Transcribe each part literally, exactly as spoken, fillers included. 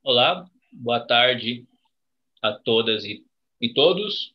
Olá, boa tarde a todas e, e todos.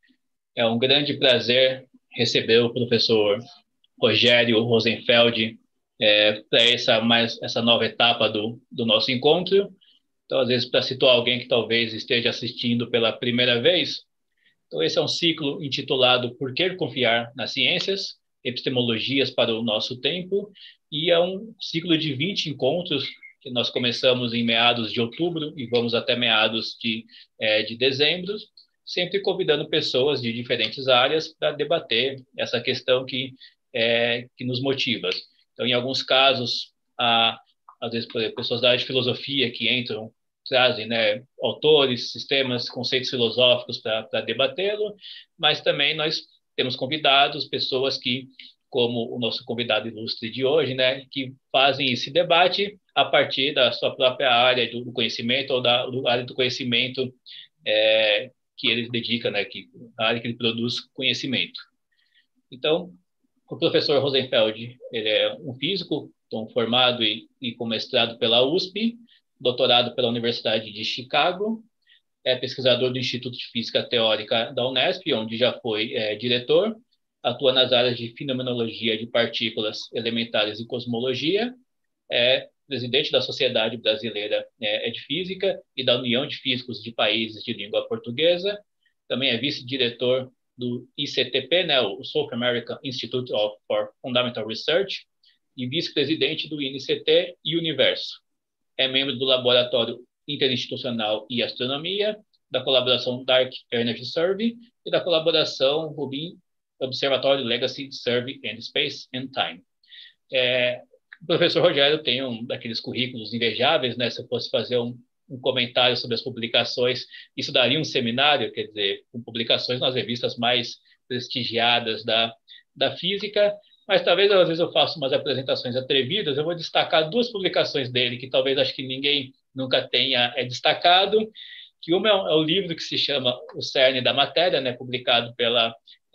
É um grande prazer receber o professor Rogério Rosenfeld é, para essa, mais, essa nova etapa do, do nosso encontro. Então, às vezes, para situar alguém que talvez esteja assistindo pela primeira vez, então esse é um ciclo intitulado Por que confiar nas ciências? Epistemologias para o nosso tempo, e é um ciclo de vinte encontros que nós começamos em meados de outubro e vamos até meados de, é, de dezembro, sempre convidando pessoas de diferentes áreas para debater essa questão que, é, que nos motiva. Então, em alguns casos, há, às vezes, por exemplo, pessoas da área de filosofia que entram, trazem, né, autores, sistemas, conceitos filosóficos para debatê-lo, mas também nós temos convidados, pessoas que, como o nosso convidado ilustre de hoje, né, que fazem esse debate a partir da sua própria área do conhecimento ou da área do conhecimento é, que ele dedica, né, que, a área que ele produz conhecimento. Então, o professor Rosenfeld, ele é um físico, então, formado e, e com mestrado pela U S P, doutorado pela Universidade de Chicago, é pesquisador do Instituto de Física Teórica da Unesp, onde já foi é, diretor, atua nas áreas de fenomenologia de partículas elementares e cosmologia, é presidente da Sociedade Brasileira é, de Física e da União de Físicos de Países de Língua Portuguesa, também é vice-diretor do I C T P, né, o South American Institute of, for Fundamental Research, e vice-presidente do I N C T e Universo. É membro do Laboratório Interinstitucional e Astronomia, da colaboração Dark Energy Survey e da colaboração Rubin Observatório Legacy Survey and Space and Time. É, o professor Rogério tem um daqueles currículos invejáveis, né? Se eu fosse fazer um, um comentário sobre as publicações, isso daria um seminário, quer dizer, com publicações nas revistas mais prestigiadas da, da física, mas talvez às vezes eu faça umas apresentações atrevidas, eu vou destacar duas publicações dele, que talvez acho que ninguém nunca tenha é, destacado, que uma é o, é o livro que se chama O Cerne da Matéria, né, publicado pela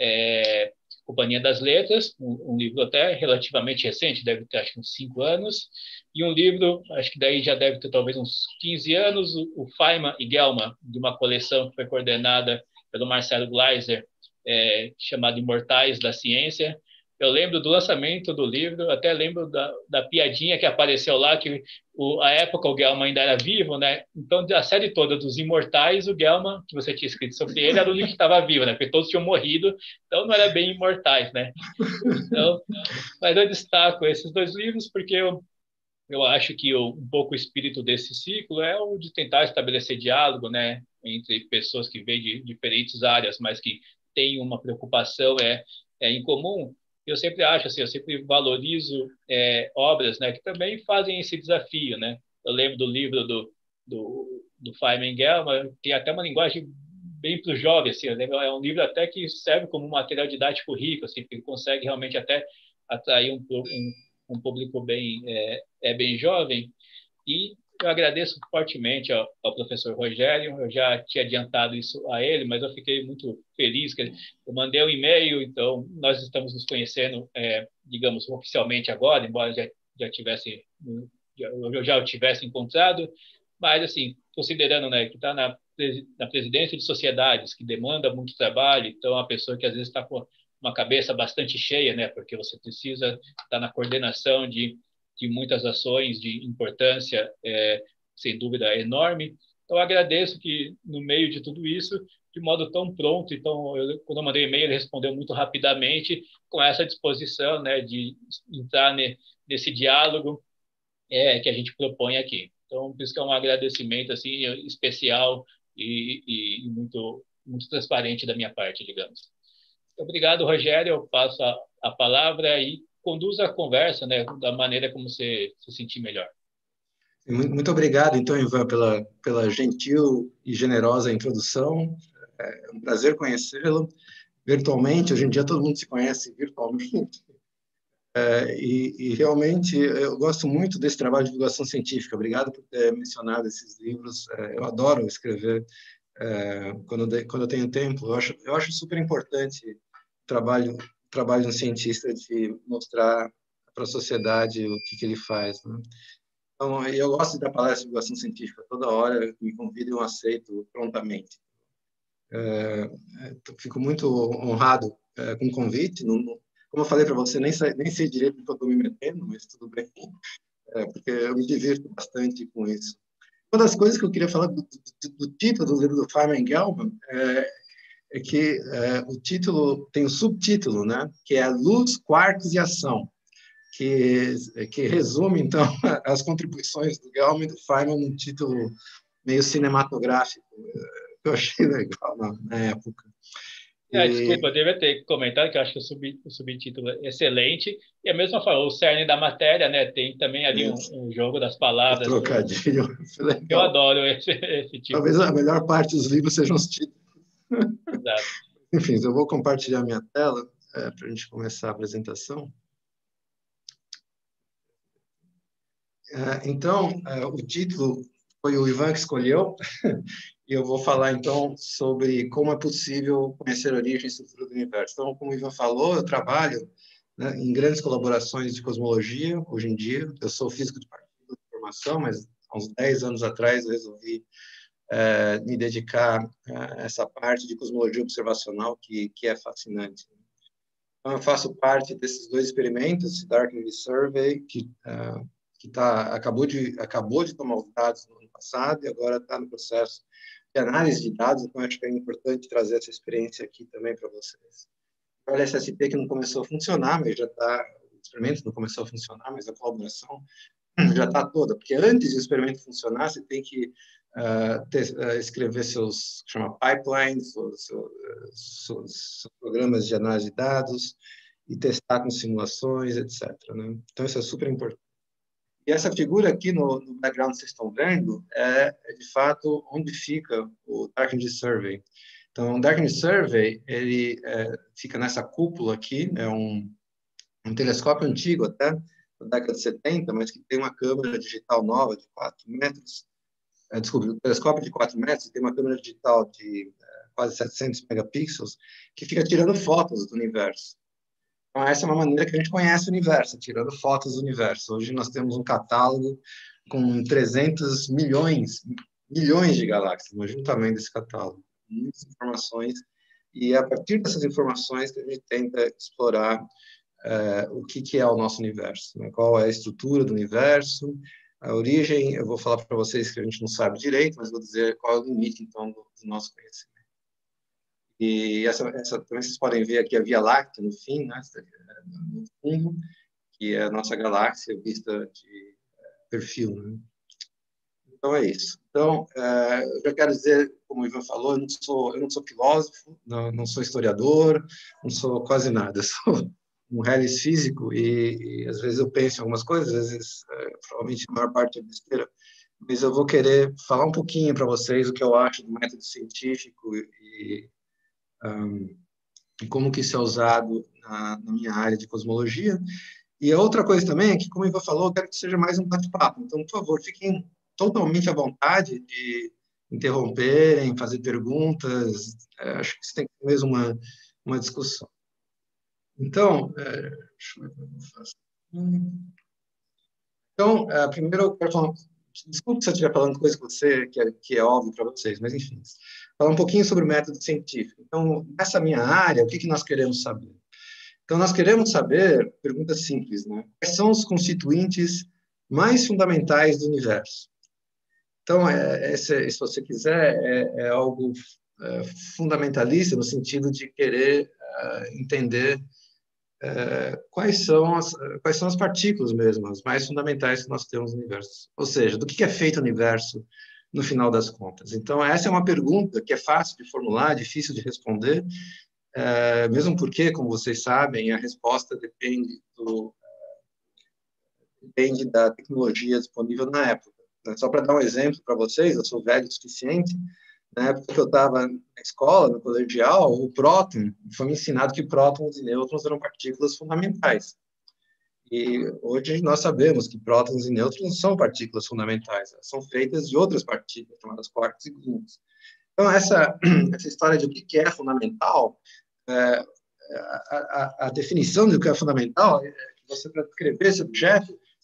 é, Companhia das Letras, um, um livro até relativamente recente, deve ter acho que uns cinco anos, e um livro, acho que daí já deve ter talvez uns quinze anos, o, o Feynman e Gell-Mann, de uma coleção que foi coordenada pelo Marcelo Gleiser, é, chamado Imortais da Ciência. Eu lembro do lançamento do livro, até lembro da, da piadinha que apareceu lá, que o, a época o Gell-Mann ainda era vivo, né? Então, da série toda dos Imortais, o Gell-Mann, que você tinha escrito sobre ele, era o único que estava vivo, né? Porque todos tinham morrido, então não era bem imortais, né? Então, mas eu destaco esses dois livros porque eu, eu acho que o, um pouco o espírito desse ciclo é o de tentar estabelecer diálogo, né? Entre pessoas que vêm de diferentes áreas, mas que têm uma preocupação é, é em comum. Eu sempre acho assim, eu sempre valorizo é, obras, né, que também fazem esse desafio, né? Eu lembro do livro do do, do Feynman Gell-Mann, tem até uma linguagem bem para o jovem, assim, eu lembro, é um livro até que serve como um material didático rico, assim, porque consegue realmente até atrair um, um, um público bem é, é bem jovem. E eu agradeço fortemente ao, ao professor Rogério, eu já tinha adiantado isso a ele, mas eu fiquei muito feliz que eu mandei um e-mail, então nós estamos nos conhecendo, é, digamos, oficialmente agora, embora já, já tivesse, já, eu já o tivesse encontrado, mas, assim, considerando, né, que está na, na presidência de sociedades, que demanda muito trabalho, então é uma pessoa que às vezes está com uma cabeça bastante cheia, né, porque você precisa estar tá na coordenação de de muitas ações de importância, é, sem dúvida, enorme. Então, eu agradeço que, no meio de tudo isso, de modo tão pronto, então, eu, quando eu mandei e-mail, ele respondeu muito rapidamente, com essa disposição, né, de entrar ne, nesse diálogo é, que a gente propõe aqui. Então, por isso que é um agradecimento assim, especial e, e muito, muito transparente da minha parte, digamos. Obrigado, Rogério. Eu passo a, a palavra e conduza a conversa, né, da maneira como você se sentir melhor. Muito obrigado, então, Ivan, pela, pela gentil e generosa introdução. É um prazer conhecê-lo virtualmente. Hoje em dia todo mundo se conhece virtualmente. É, e, e realmente eu gosto muito desse trabalho de divulgação científica. Obrigado por ter mencionado esses livros. É, eu adoro escrever é, quando, de, quando eu tenho tempo. Eu acho, eu acho super importante o trabalho, trabalho de um cientista de mostrar para a sociedade o que, que ele faz, né? Então, eu gosto de dar palestra de divulgação científica toda hora, me convidam, eu aceito prontamente. É, fico muito honrado é, com o convite. Não, como eu falei para você, nem sei, nem sei direito o que eu estou me metendo, mas tudo bem, é, porque eu me divirto bastante com isso. Uma das coisas que eu queria falar do, do, do título do livro do Feynman Gellman é, é que é, o título tem o um subtítulo, né, que é Luz, Quarks e Ação, que, que resume, então, as contribuições do Gellman e do Feynman num título meio cinematográfico, que eu achei legal na, na época. É, E... desculpa, eu devia ter comentado que eu acho que o, sub, o subtítulo é excelente. E a mesma forma, o cerne da matéria, né? Tem também ali um, um jogo das O palavras. trocadilho, Eu legal. adoro esse, esse tipo. Talvez a melhor parte dos livros sejam os títulos. Exato. Enfim, eu vou compartilhar minha tela é, para a gente começar a apresentação. É, então, é, o título foi o Ivan que escolheu, e eu vou falar, então, sobre como é possível conhecer a origem e estrutura do universo. Então, como o Ivan falou, eu trabalho, né, em grandes colaborações de cosmologia, hoje em dia. Eu sou físico de partículas de formação, mas há uns dez anos atrás eu resolvi é, me dedicar a essa parte de cosmologia observacional que, que é fascinante. Então, eu faço parte desses dois experimentos, Darkness Survey, que uh, que tá, acabou, de, acabou de tomar os dados no ano passado e agora está no processo de análise de dados, então acho que é importante trazer essa experiência aqui também para vocês. O L S S P que não começou a funcionar, mas já está, o experimento não começou a funcionar, mas a colaboração já está toda, porque antes do experimento funcionar, você tem que uh, ter, uh, escrever seus, chama pipelines, seus, seus, seus programas de análise de dados e testar com simulações, etcétera, né? Então, isso é super importante. E essa figura aqui no, no background que vocês estão vendo é, é, de fato, onde fica o Darkness Survey. Então, o Darkness Survey, ele é, fica nessa cúpula aqui, é um, um telescópio antigo até, da década de setenta, mas que tem uma câmera digital nova de quatro metros. É, desculpe, um telescópio de quatro metros, tem uma câmera digital de é, quase setecentos megapixels, que fica tirando fotos do universo. Então, essa é uma maneira que a gente conhece o universo, tirando fotos do universo. Hoje nós temos um catálogo com trezentos milhões, milhões de galáxias. Imagina o tamanho desse catálogo. Muitas informações. E é a partir dessas informações que a gente tenta explorar uh, o que, que é o nosso universo, né? Qual é a estrutura do universo, a origem. Eu vou falar para vocês que a gente não sabe direito, mas vou dizer qual é o limite, então, do, do nosso conhecimento. E essa, essa, também vocês podem ver aqui a Via Láctea no fim, né, no fundo, que é a nossa galáxia vista de perfil, né? Então é isso. Então, é, eu já quero dizer, como o Ivan falou, eu não sou, eu não sou filósofo, não, não sou historiador, não sou quase nada. Eu sou um reles físico e, e às vezes eu penso em algumas coisas, às vezes, é, provavelmente a maior parte é besteira, mas eu vou querer falar um pouquinho para vocês o que eu acho do método científico e Um, e como que isso é usado na, na minha área de cosmologia. E a outra coisa também é que, como o Ivan falou, eu quero que seja mais um bate-papo. Então, por favor, fiquem totalmente à vontade de interromperem, fazer perguntas. É, acho que isso tem que ser mesmo uma, uma discussão. Então, é, deixa eu ver como eu faço. Então, é, primeiro eu quero falar... Desculpe se eu estiver falando coisa que, você, que, é, que é óbvio para vocês, mas enfim. Falar um pouquinho sobre o método científico. Então, nessa minha área, o que, que nós queremos saber? Então, nós queremos saber, pergunta simples, né? Quais são os constituintes mais fundamentais do universo? Então, é, esse, se você quiser, é, é algo é, fundamentalista, no sentido de querer é, entender é, quais, são as, quais são as partículas mesmo, as mais fundamentais que nós temos no universo. Ou seja, do que é feito o universo no final das contas. Então, essa é uma pergunta que é fácil de formular, difícil de responder, é, mesmo porque, como vocês sabem, a resposta depende, do, depende da tecnologia disponível na época. Só para dar um exemplo para vocês, eu sou velho o suficiente, na época que eu estava na escola, no colegial, o próton, foi me ensinado que prótons e nêutrons eram partículas fundamentais. E hoje nós sabemos que prótons e nêutrons não são partículas fundamentais, elas são feitas de outras partículas, chamadas quarks e gluons. Então, essa, essa história de o que é fundamental, é, a, a, a definição do que é fundamental, é que você, para descrever esse objeto,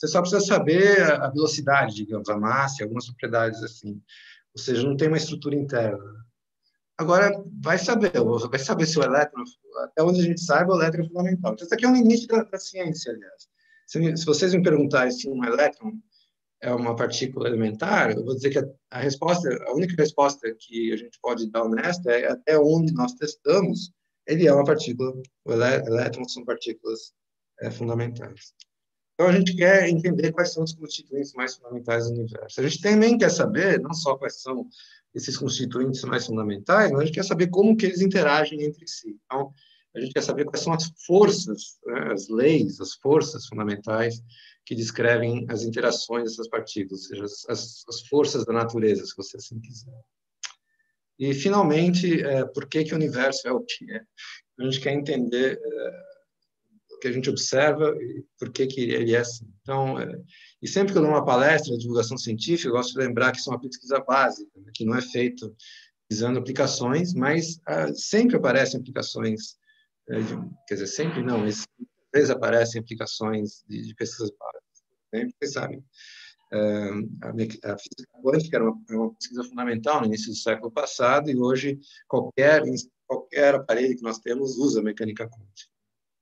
Você só precisa saber a velocidade, digamos, a massa, algumas propriedades assim. Ou seja, não tem uma estrutura interna. Agora, vai saber, vai saber se o elétron, até onde a gente saiba, o elétron é fundamental. Então, isso aqui é um limite da, da ciência, aliás. Se, se vocês me perguntarem se um elétron é uma partícula elementar, eu vou dizer que a, a resposta, a única resposta que a gente pode dar honesta é até onde nós testamos, ele é uma partícula, o elé, elétrons são partículas é, fundamentais. Então, a gente quer entender quais são os constituintes mais fundamentais do universo. A gente também quer saber, não só quais são esses constituintes mais fundamentais, mas a gente quer saber como que eles interagem entre si. Então, a gente quer saber quais são as forças, né, as leis, as forças fundamentais que descrevem as interações dessas partículas, ou seja, as, as forças da natureza, se você assim quiser. E, finalmente, é, por que, que o universo é o que é? A gente quer entender é, o que a gente observa e por que, que ele é assim. Então, é, e sempre que eu dou uma palestra de divulgação científica, eu gosto de lembrar que isso é uma pesquisa básica, né, que não é feito visando aplicações, mas ah, sempre aparecem aplicações, é, de, quer dizer, sempre não, mas às vezes aparecem aplicações de, de pesquisas básicas. Né? Vocês sabem, a, a física quântica era uma, era uma pesquisa fundamental no início do século passado e hoje qualquer, qualquer aparelho que nós temos usa mecânica quântica.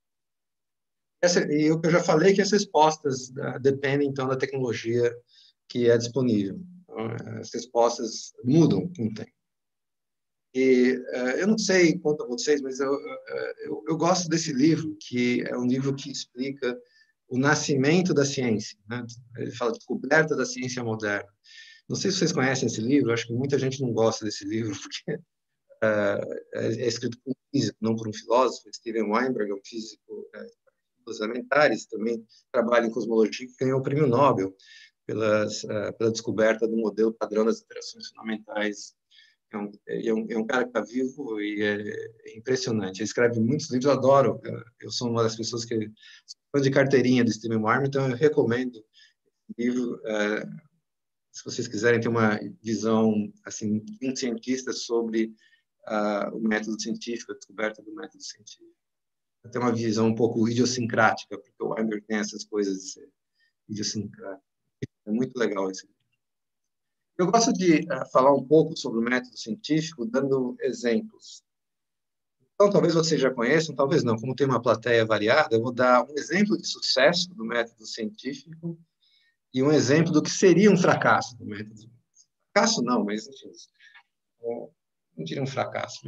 Essa, e eu já falei que as respostas uh, dependem, então, da tecnologia que é disponível. Então, as respostas mudam com o tempo. E uh, eu não sei quanto a vocês, mas eu, uh, eu, eu gosto desse livro, que é um livro que explica o nascimento da ciência. Né? Ele fala descoberta da ciência moderna. Não sei se vocês conhecem esse livro, acho que muita gente não gosta desse livro, porque uh, é, é escrito por um físico, não por um filósofo. Steven Weinberg é um físico uh, elementares, também trabalha em cosmologia, que ganhou o prêmio Nobel pelas, uh, pela descoberta do modelo padrão das interações fundamentais. É um, é um, é um cara que está vivo e é, é impressionante. Ele escreve muitos livros, eu adoro. Eu sou uma das pessoas que sou fã de carteirinha do Steven Weinberg, então eu recomendo o livro. Uh, se vocês quiserem ter uma visão assim, de um cientista sobre uh, o método científico, a descoberta do método científico. Tem uma visão um pouco idiosincrática, porque o Weinberg tem essas coisas de ser idiosincrático. É muito legal esse livro. Eu gosto de uh, falar um pouco sobre o método científico, dando exemplos. Então, talvez vocês já conheçam, talvez não. Como tem uma plateia variada, eu vou dar um exemplo de sucesso do método científico e um exemplo do que seria um fracasso do método. Fracasso não, mas, enfim, não diria um fracasso.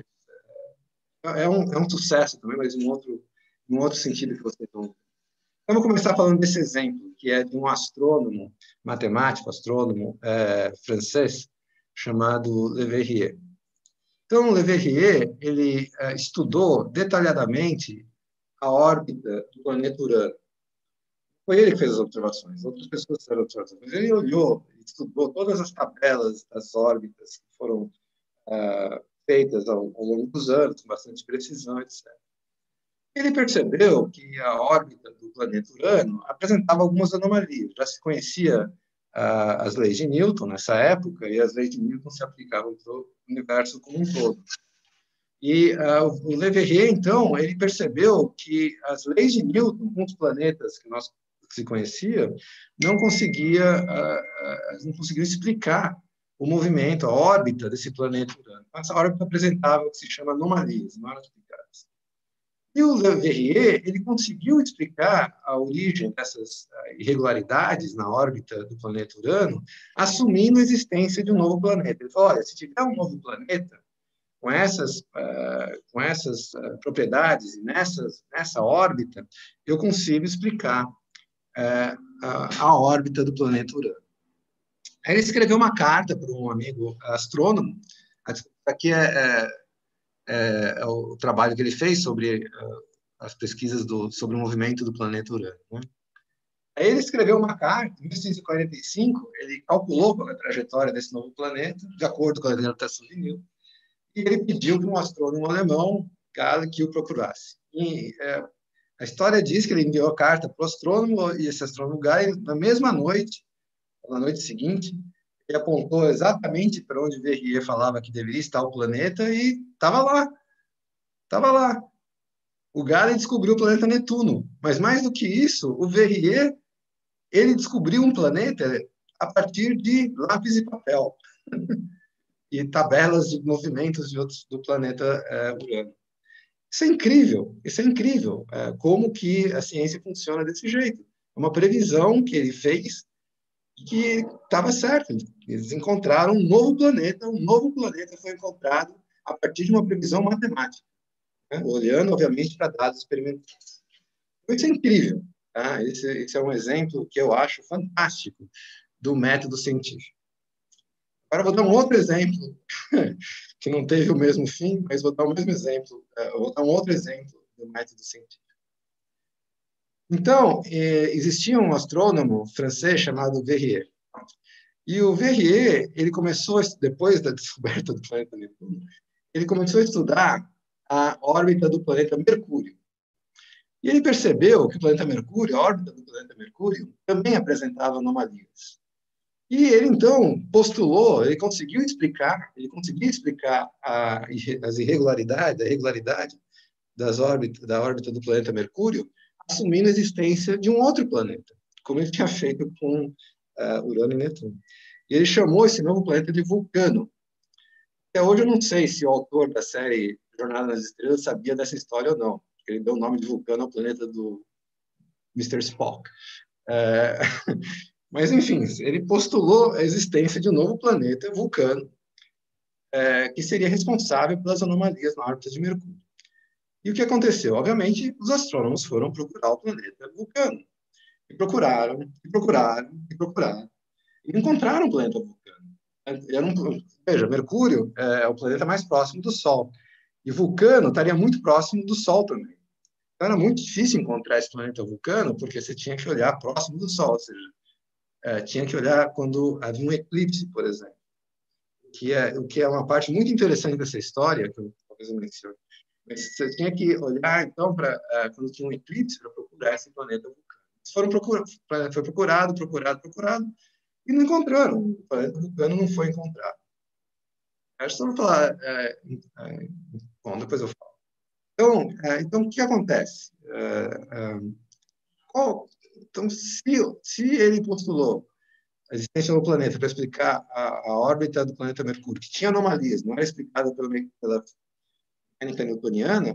É um, é um sucesso também, mas em um outro, em um outro sentido que vocês vão. Então, vou começar falando desse exemplo, que é de um astrônomo, matemático, astrônomo é, francês, chamado Le Verrier. Então, Le Verrier, ele é, estudou detalhadamente a órbita do planeta Urano. Foi ele que fez as observações, outras pessoas fizeram observações, mas ele olhou, estudou todas as tabelas das órbitas que foram uh, feitas ao, ao longo dos anos, com bastante precisão, etcétera. Ele percebeu que a órbita do planeta Urano apresentava algumas anomalias. Já se conhecia uh, as leis de Newton nessa época, e as leis de Newton se aplicavam para o universo como um todo. E uh, o Le Verrier, então, ele percebeu que as leis de Newton, com os planetas que nós se conhecia, não conseguia, uh, uh, não conseguiu explicar o movimento, a órbita desse planeta Urano. Essa órbita apresentava o que se chama anomalias, não eram explicadas. E o Le Verrier, ele conseguiu explicar a origem dessas irregularidades na órbita do planeta Urano, assumindo a existência de um novo planeta. Ele falou, olha, se tiver um novo planeta, com essas, uh, com essas uh, propriedades e nessas, nessa órbita, eu consigo explicar uh, a, a órbita do planeta Urano. Aí ele escreveu uma carta para um amigo astrônomo, aqui é, é, é, é o trabalho que ele fez sobre uh, as pesquisas do, sobre o movimento do planeta Urano. Né? Aí ele escreveu uma carta, em mil novecentos e quarenta e cinco, ele calculou qual é a trajetória desse novo planeta, de acordo com a gravitação de Newton, e ele pediu para um astrônomo alemão, Gale, que o procurasse. E, é, a história diz que ele enviou a carta para o astrônomo, e esse astrônomo Gale, na mesma noite, na noite seguinte, ele apontou exatamente para onde Verrier falava que deveria estar o planeta e estava lá. Estava lá. O Gale descobriu o planeta Netuno. Mas mais do que isso, o Verrier ele descobriu um planeta a partir de lápis e papel e tabelas de movimentos de outros, do planeta é, Urano. Isso é incrível, isso é incrível, é, como que a ciência funciona desse jeito. É uma previsão que ele fez que estava certo. Eles encontraram um novo planeta, um novo planeta foi encontrado a partir de uma previsão matemática, né? Olhando, obviamente, para dados experimentais. Isso é incrível. Tá? Esse, esse é um exemplo que eu acho fantástico do método científico. Agora, vou dar um outro exemplo, que não teve o mesmo fim, mas vou dar o mesmo exemplo, vou dar um outro exemplo do método científico. Então, eh, existia um astrônomo francês chamado Verrier. E o Verrier, ele começou, depois da descoberta do planeta Netuno, ele começou a estudar a órbita do planeta Mercúrio. E ele percebeu que o planeta Mercúrio, a órbita do planeta Mercúrio, também apresentava anomalias. E ele, então, postulou, ele conseguiu explicar, ele conseguiu explicar a, as irregularidades, a irregularidade das órbitas, da órbita do planeta Mercúrio, assumindo a existência de um outro planeta, como ele tinha feito com uh, Urano e Netuno. E ele chamou esse novo planeta de Vulcano. Até hoje eu não sei se o autor da série Jornada nas Estrelas sabia dessa história ou não, porque ele deu o nome de Vulcano ao planeta do mister Spock. É... Mas, enfim, ele postulou a existência de um novo planeta, Vulcano, é, que seria responsável pelas anomalias na órbita de Mercúrio. E o que aconteceu? Obviamente, os astrônomos foram procurar o planeta Vulcano. E procuraram, e procuraram, e procuraram. E encontraram o planeta Vulcano. Era um, veja, Mercúrio é o planeta mais próximo do Sol. E Vulcano estaria muito próximo do Sol também. Então, era muito difícil encontrar esse planeta Vulcano, porque você tinha que olhar próximo do Sol, ou seja, é, tinha que olhar quando havia um eclipse, por exemplo, que é o que é uma parte muito interessante dessa história, que eu talvez eu mencione. Mas você tinha que olhar, então, para uh, quando tinha um eclipse, para procurar esse planeta Vulcano. Eles foram procura, foi procurado, procurado, procurado, e não encontraram. O planeta Vulcano não foi encontrado. Acho que eu vou falar... É, é, bom, depois eu falo. Então, é, então o que acontece? É, é, qual, então, se, se ele postulou a existência do planeta para explicar a, a órbita do planeta Mercúrio, que tinha anomalias, não era explicada pela, pela mecânica newtoniana,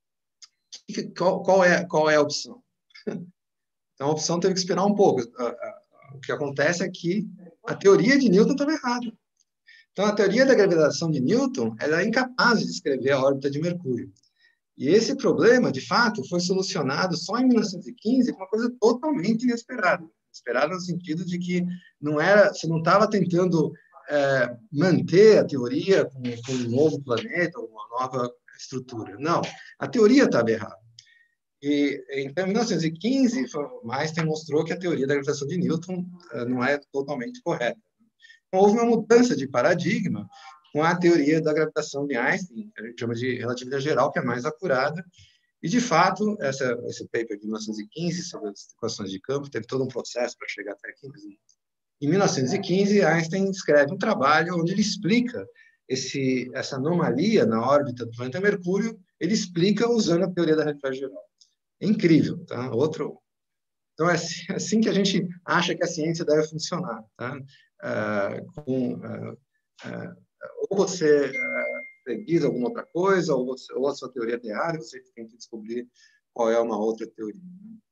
qual, qual, é, qual é a opção? Então, a opção teve que esperar um pouco. O que acontece é que a teoria de Newton estava errada. Então, a teoria da gravitação de Newton ela é incapaz de descrever a órbita de Mercúrio. E esse problema, de fato, foi solucionado só em mil novecentos e quinze, com uma coisa totalmente inesperada. Inesperada no sentido de que não era, você não estava tentando é, manter a teoria com, com um novo planeta, uma nova estrutura. Não, a teoria estava errada. E, então, em mil novecentos e quinze, Einstein mostrou que a teoria da gravitação de Newton uh, não é totalmente correta. Então, houve uma mudança de paradigma com a teoria da gravitação de Einstein, que a gente chama de relatividade geral, que é mais acurada. E, de fato, essa, esse paper de mil novecentos e quinze sobre as equações de campo teve todo um processo para chegar até aqui. Em mil novecentos e quinze, Einstein escreve um trabalho onde ele explica esse, essa anomalia na órbita do planeta Mercúrio, ele explica usando a teoria da relatividade geral. É incrível, tá? Outro. Então é assim que a gente acha que a ciência deve funcionar, tá? Uh, com, uh, uh, ou você uh, diz alguma outra coisa, ou, você, ou a sua teoria é errada, você tem que descobrir qual é uma outra teoria.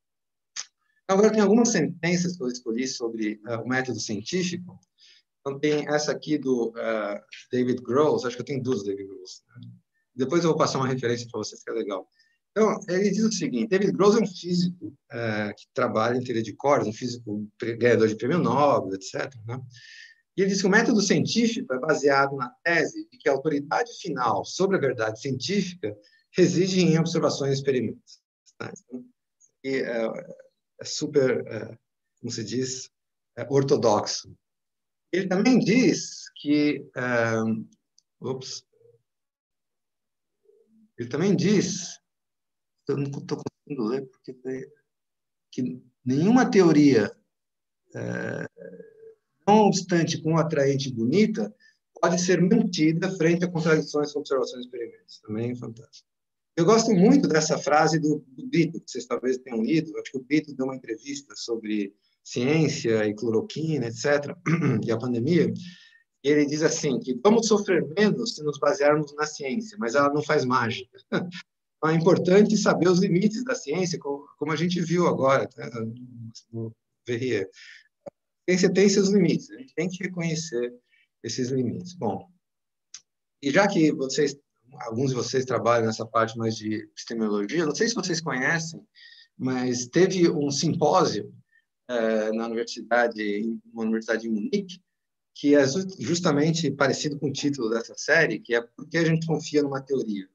Agora tem algumas sentenças que eu escolhi sobre uh, o método científico. Então tem essa aqui do David Gross, acho que eu tenho duas David Gross. Né? Depois eu vou passar uma referência para vocês que é legal. Então, ele diz o seguinte, David Gross é um físico é, que trabalha em teoria de cordas, um físico ganhador de prêmio Nobel, etcétera. Né? E ele diz que o método científico é baseado na tese de que a autoridade final sobre a verdade científica reside em observações e experimentos. Né? E é, é super, é, como se diz, é, ortodoxo. Ele também diz que... É, ups, ele também diz... Eu não estou conseguindo ler, porque que nenhuma teoria, é, não obstante com atraente e bonita, pode ser mantida frente a contradições, observações e experimentos. Também é fantástico. Eu gosto muito dessa frase do, do Brito, que vocês talvez tenham lido. Acho que o Brito deu uma entrevista sobre ciência e cloroquina, etcétera, e a pandemia, ele diz assim, que vamos sofrer menos se nos basearmos na ciência, mas ela não faz mágica. Então, é importante saber os limites da ciência, como a gente viu agora, tá? No Verrier. A ciência tem seus limites, a gente tem que reconhecer esses limites. Bom, e já que vocês, alguns de vocês trabalham nessa parte mais de epistemologia, não sei se vocês conhecem, mas teve um simpósio eh, na universidade, uma universidade em Munique, que é justamente parecido com o título dessa série, que é Por que a gente confia numa teoria?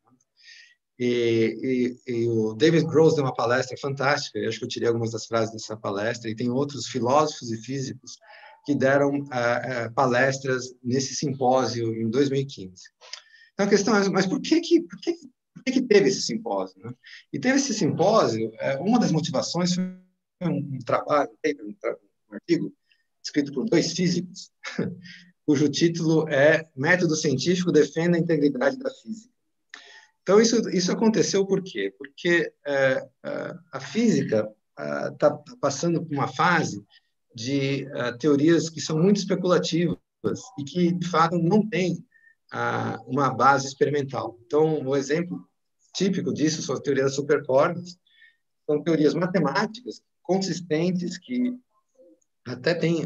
E, e, e o David Gross deu uma palestra fantástica, eu acho que eu tirei algumas das frases dessa palestra, e tem outros filósofos e físicos que deram ah, ah, palestras nesse simpósio em dois mil e quinze. Então, a questão é, mas por que que, por que, por que, que teve esse simpósio? Né? E teve esse simpósio, uma das motivações foi um, um trabalho, um, um artigo, escrito por dois físicos, cujo título é Método Científico Defende a Integridade da Física. Então, isso, isso aconteceu por quê? Porque é, a física está passando por uma fase de uh, teorias que são muito especulativas e que, de fato, não têm uh, uma base experimental. Então, o exemplo típico disso são as teorias das supercordas, são teorias matemáticas consistentes que até tem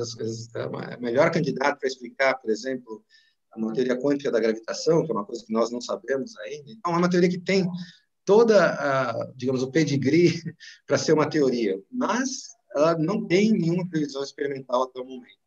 uh, a melhor candidato para explicar, por exemplo, uma teoria quântica da gravitação, que é uma coisa que nós não sabemos ainda. Então, é uma teoria que tem toda, a, digamos, o pedigree para ser uma teoria, mas ela não tem nenhuma previsão experimental até o momento.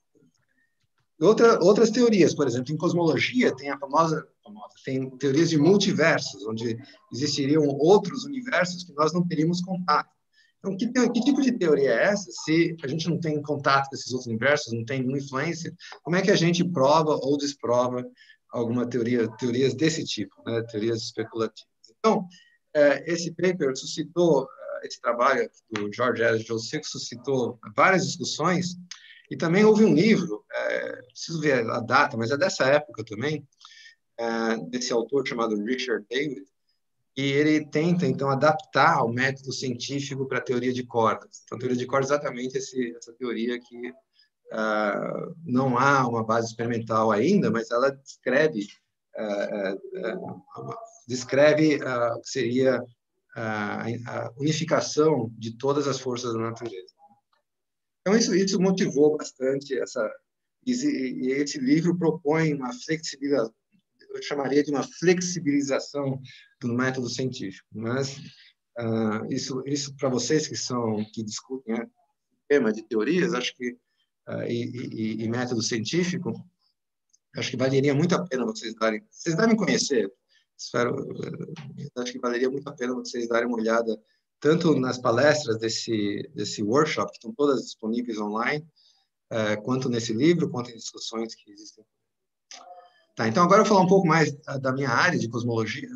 Outra, outras teorias, por exemplo, em cosmologia, tem a famosa, famosa, tem teorias de multiversos, onde existiriam outros universos que nós não teríamos contato. Então, que, que tipo de teoria é essa? Se a gente não tem contato com esses outros universos, não tem nenhuma influência, como é que a gente prova ou desprova alguma teoria, teorias desse tipo, né? Teorias especulativas? Então, esse paper suscitou, esse trabalho do George Ellis Joseph suscitou várias discussões, e também houve um livro, é, preciso ver a data, mas é dessa época também, é, desse autor chamado Richard David, e ele tenta, então, adaptar o método científico para a teoria de cordas. Então, a teoria de cordas é exatamente esse, essa teoria que uh, não há uma base experimental ainda, mas ela descreve, uh, uh, uh, descreve uh, o que seria a, a unificação de todas as forças da natureza. Então, isso, isso motivou bastante essa... E, e esse livro propõe uma flexibilização, eu chamaria de uma flexibilização do método científico, mas uh, isso, isso para vocês que são que discutem, né, tema de teorias, acho que uh, e, e, e método científico, acho que valeria muito a pena vocês darem, vocês devem conhecer, espero, uh, acho que valeria muito a pena vocês darem uma olhada tanto nas palestras desse desse workshop, que estão todas disponíveis online, uh, quanto nesse livro, quanto em discussões que existem. Tá, então, agora eu vou falar um pouco mais da minha área de cosmologia.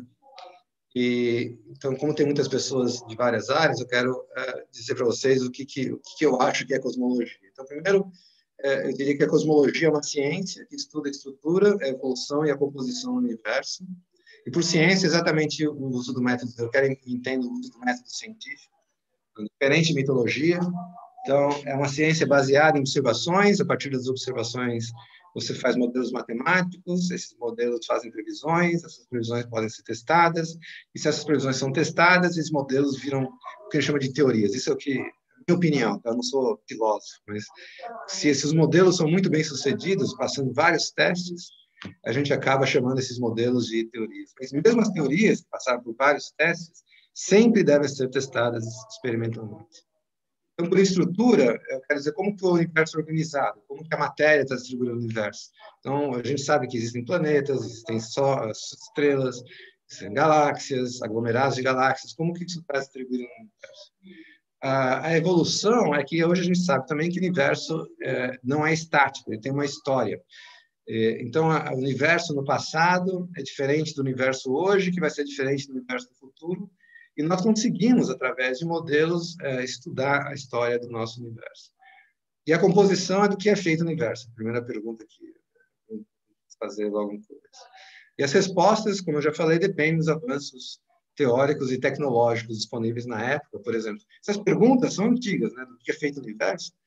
E, então, como tem muitas pessoas de várias áreas, eu quero uh, dizer para vocês o, que, que, o que eu acho que é cosmologia. Então, primeiro, uh, eu diria que a cosmologia é uma ciência que estuda a estrutura, a evolução e a composição do universo. E, por ciência, exatamente o uso do método, eu quero entender o uso do método científico, diferente de mitologia. Então, é uma ciência baseada em observações, a partir das observações você faz modelos matemáticos, esses modelos fazem previsões, essas previsões podem ser testadas, e se essas previsões são testadas, esses modelos viram o que a gente chama de teorias. Isso é o que, minha opinião, tá? Eu não sou filósofo, mas se esses modelos são muito bem sucedidos, passando vários testes, a gente acaba chamando esses modelos de teorias. Mas mesmo as teorias que passaram por vários testes, sempre devem ser testadas experimentalmente. Então, por estrutura, eu quero dizer como que o universo é organizado, como que a matéria está distribuída no universo. Então, a gente sabe que existem planetas, existem só estrelas, existem galáxias, aglomerados de galáxias, como que isso está distribuído no universo? A, a evolução é que hoje a gente sabe também que o universo é, não é estático, ele tem uma história. É, então, a, o universo no passado é diferente do universo hoje, que vai ser diferente do universo do futuro, e nós conseguimos, através de modelos, é, estudar a história do nosso universo. E a composição é do que é feito o universo. A primeira pergunta que eu vou fazer logo no começo. E as respostas, como eu já falei, dependem dos avanços teóricos e tecnológicos disponíveis na época, por exemplo. Essas perguntas são antigas, né? Do que é feito o universo.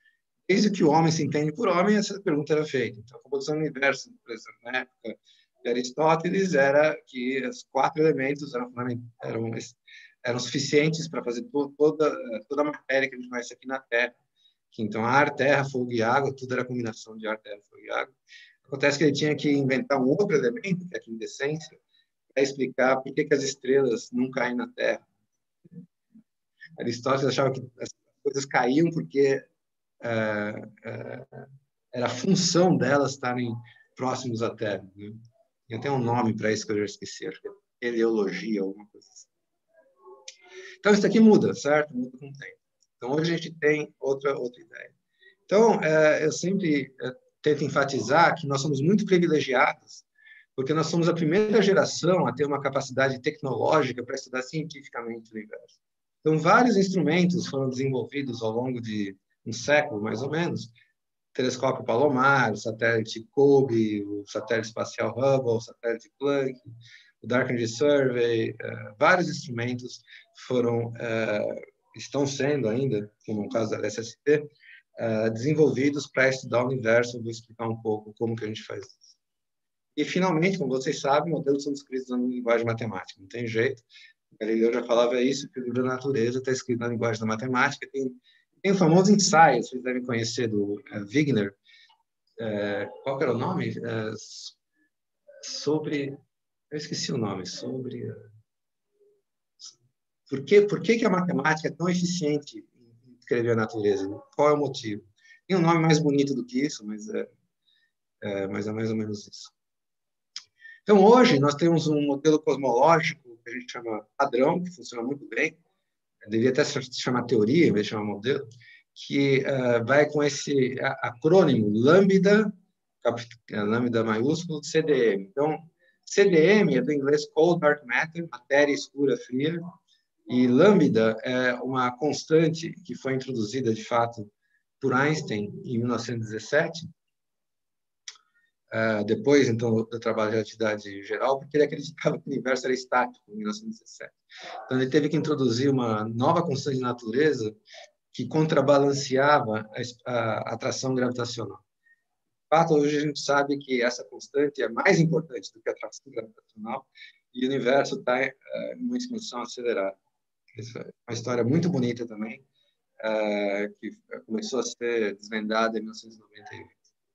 Desde que o homem se entende por homem, essa pergunta era feita. Então, a composição do universo, por exemplo, na época de Aristóteles, era que os quatro elementos eram, eram, eram suficientes para fazer to, toda, toda a matéria que a gente conhece aqui na Terra. Que, então, ar, terra, fogo e água, tudo era combinação de ar, terra, fogo e água. Acontece que ele tinha que inventar um outro elemento, que é a quintessência, para explicar por que, que as estrelas não caem na Terra. Aristóteles achava que as coisas caíam porque uh, uh, era a função delas estarem próximos à Terra. Né? Tem até um nome para isso que eu já esqueci, acho que é teleologia, alguma coisa assim. Então, isso aqui muda, certo? Muda com o tempo. Então, hoje a gente tem outra, outra ideia. Então, uh, eu sempre uh, tento enfatizar que nós somos muito privilegiados, porque nós somos a primeira geração a ter uma capacidade tecnológica para estudar cientificamente o universo. Então, vários instrumentos foram desenvolvidos ao longo de um século, mais ou menos. O telescópio Palomar, o satélite COBE, o satélite espacial Hubble, o satélite Planck, o Dark Energy Survey, uh, vários instrumentos foram, uh, estão sendo ainda, como no caso da S S T, uh, desenvolvidos para estudar o universo. Eu vou explicar um pouco como que a gente faz isso. E, finalmente, como vocês sabem, modelos são descritos na linguagem matemática, não tem jeito. Galileu já falava isso, que o livro da natureza está escrito na linguagem da matemática. Tem, tem o famoso ensaio, vocês devem conhecer, do uh, Wigner. Uh, qual era o nome? Uh, sobre... Eu esqueci o nome. Sobre... Uh, por que, por que, que a matemática é tão eficiente em descrever a natureza? Qual é o motivo? Tem um nome mais bonito do que isso, mas é, é, mas é mais ou menos isso. Então, hoje, nós temos um modelo cosmológico que a gente chama padrão, que funciona muito bem. Deveria até se chamar teoria, em vez de chamar modelo, que uh, vai com esse acrônimo lambda, lambda maiúsculo, C D M. Então, C D M é do inglês Cold Dark Matter, matéria escura fria, e lambda é uma constante que foi introduzida, de fato, por Einstein em mil novecentos e dezessete, Uh, depois, então, do trabalho de relatividade geral, porque ele acreditava que o universo era estático em mil novecentos e dezessete. Então, ele teve que introduzir uma nova constante de natureza que contrabalanceava a, a atração gravitacional. De fato, hoje a gente sabe que essa constante é mais importante do que a atração gravitacional e o universo está uh, em uma expansão acelerada. Essa é uma história muito bonita também, uh, que começou a ser desvendada em mil novecentos e noventa e oito.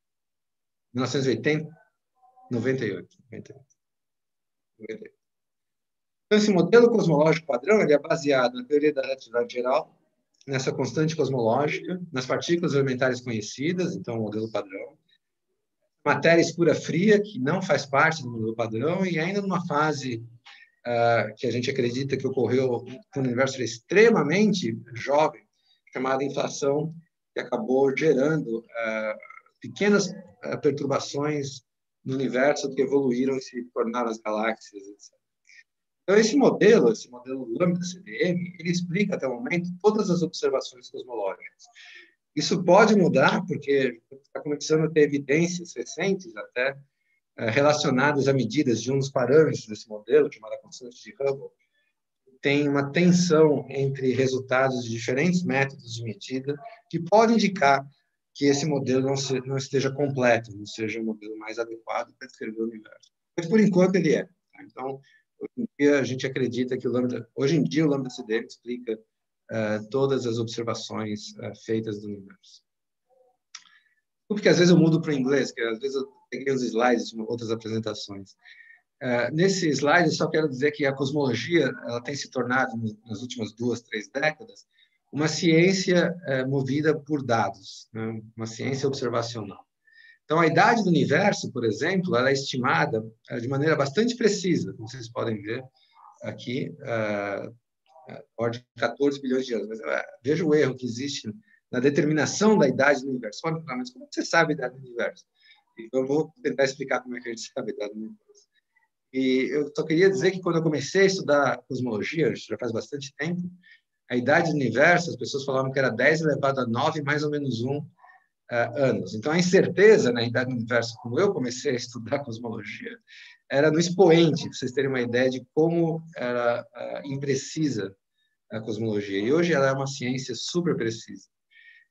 mil novecentos e oitenta, noventa e oito, noventa e oito, noventa e oito. Então, esse modelo cosmológico padrão ele é baseado na teoria da relatividade geral, nessa constante cosmológica, nas partículas elementares conhecidas, então, o modelo padrão, matéria escura fria, que não faz parte do modelo padrão, e ainda numa fase uh, que a gente acredita que ocorreu quando o universo era extremamente jovem, chamada inflação, que acabou gerando uh, pequenas uh, perturbações no universo que evoluíram e se tornaram as galáxias, etcétera. Então, esse modelo, esse modelo lambda-C D M, ele explica até o momento todas as observações cosmológicas. Isso pode mudar, porque está começando a ter evidências recentes até uh, relacionadas a medidas de um dos parâmetros desse modelo, chamada constante de Hubble. Tem uma tensão entre resultados de diferentes métodos de medida que pode indicar que esse modelo não, se, não esteja completo, não seja o modelo mais adequado para descrever o universo. Mas, por enquanto, ele é. Tá? Então, hoje em dia, a gente acredita que o lambda... Hoje em dia, o lambda-C D M explica uh, todas as observações uh, feitas do universo. Porque, às vezes, eu mudo para o inglês, que às vezes eu peguei os slides de outras apresentações. Uh, nesse slide, eu só quero dizer que a cosmologia ela tem se tornado, nas últimas duas, três décadas, uma ciência uh, movida por dados, né? Uma ciência observacional. Então, a idade do universo, por exemplo, ela é estimada uh, de maneira bastante precisa, como vocês podem ver aqui, uh, ordem de quatorze bilhões de anos. Mas uh, veja o erro que existe na determinação da idade do universo. Olha, mas como você sabe a idade do universo? Então, eu vou tentar explicar como é que a gente sabe a idade do universo. E eu só queria dizer que quando eu comecei a estudar cosmologia, já faz bastante tempo, a idade do universo, as pessoas falavam que era dez elevado a nove, mais ou menos um uh, anos. Então, a incerteza na idade do universo, como eu comecei a estudar cosmologia, era no expoente, para vocês terem uma ideia de como era uh, imprecisa a cosmologia. E hoje ela é uma ciência super precisa.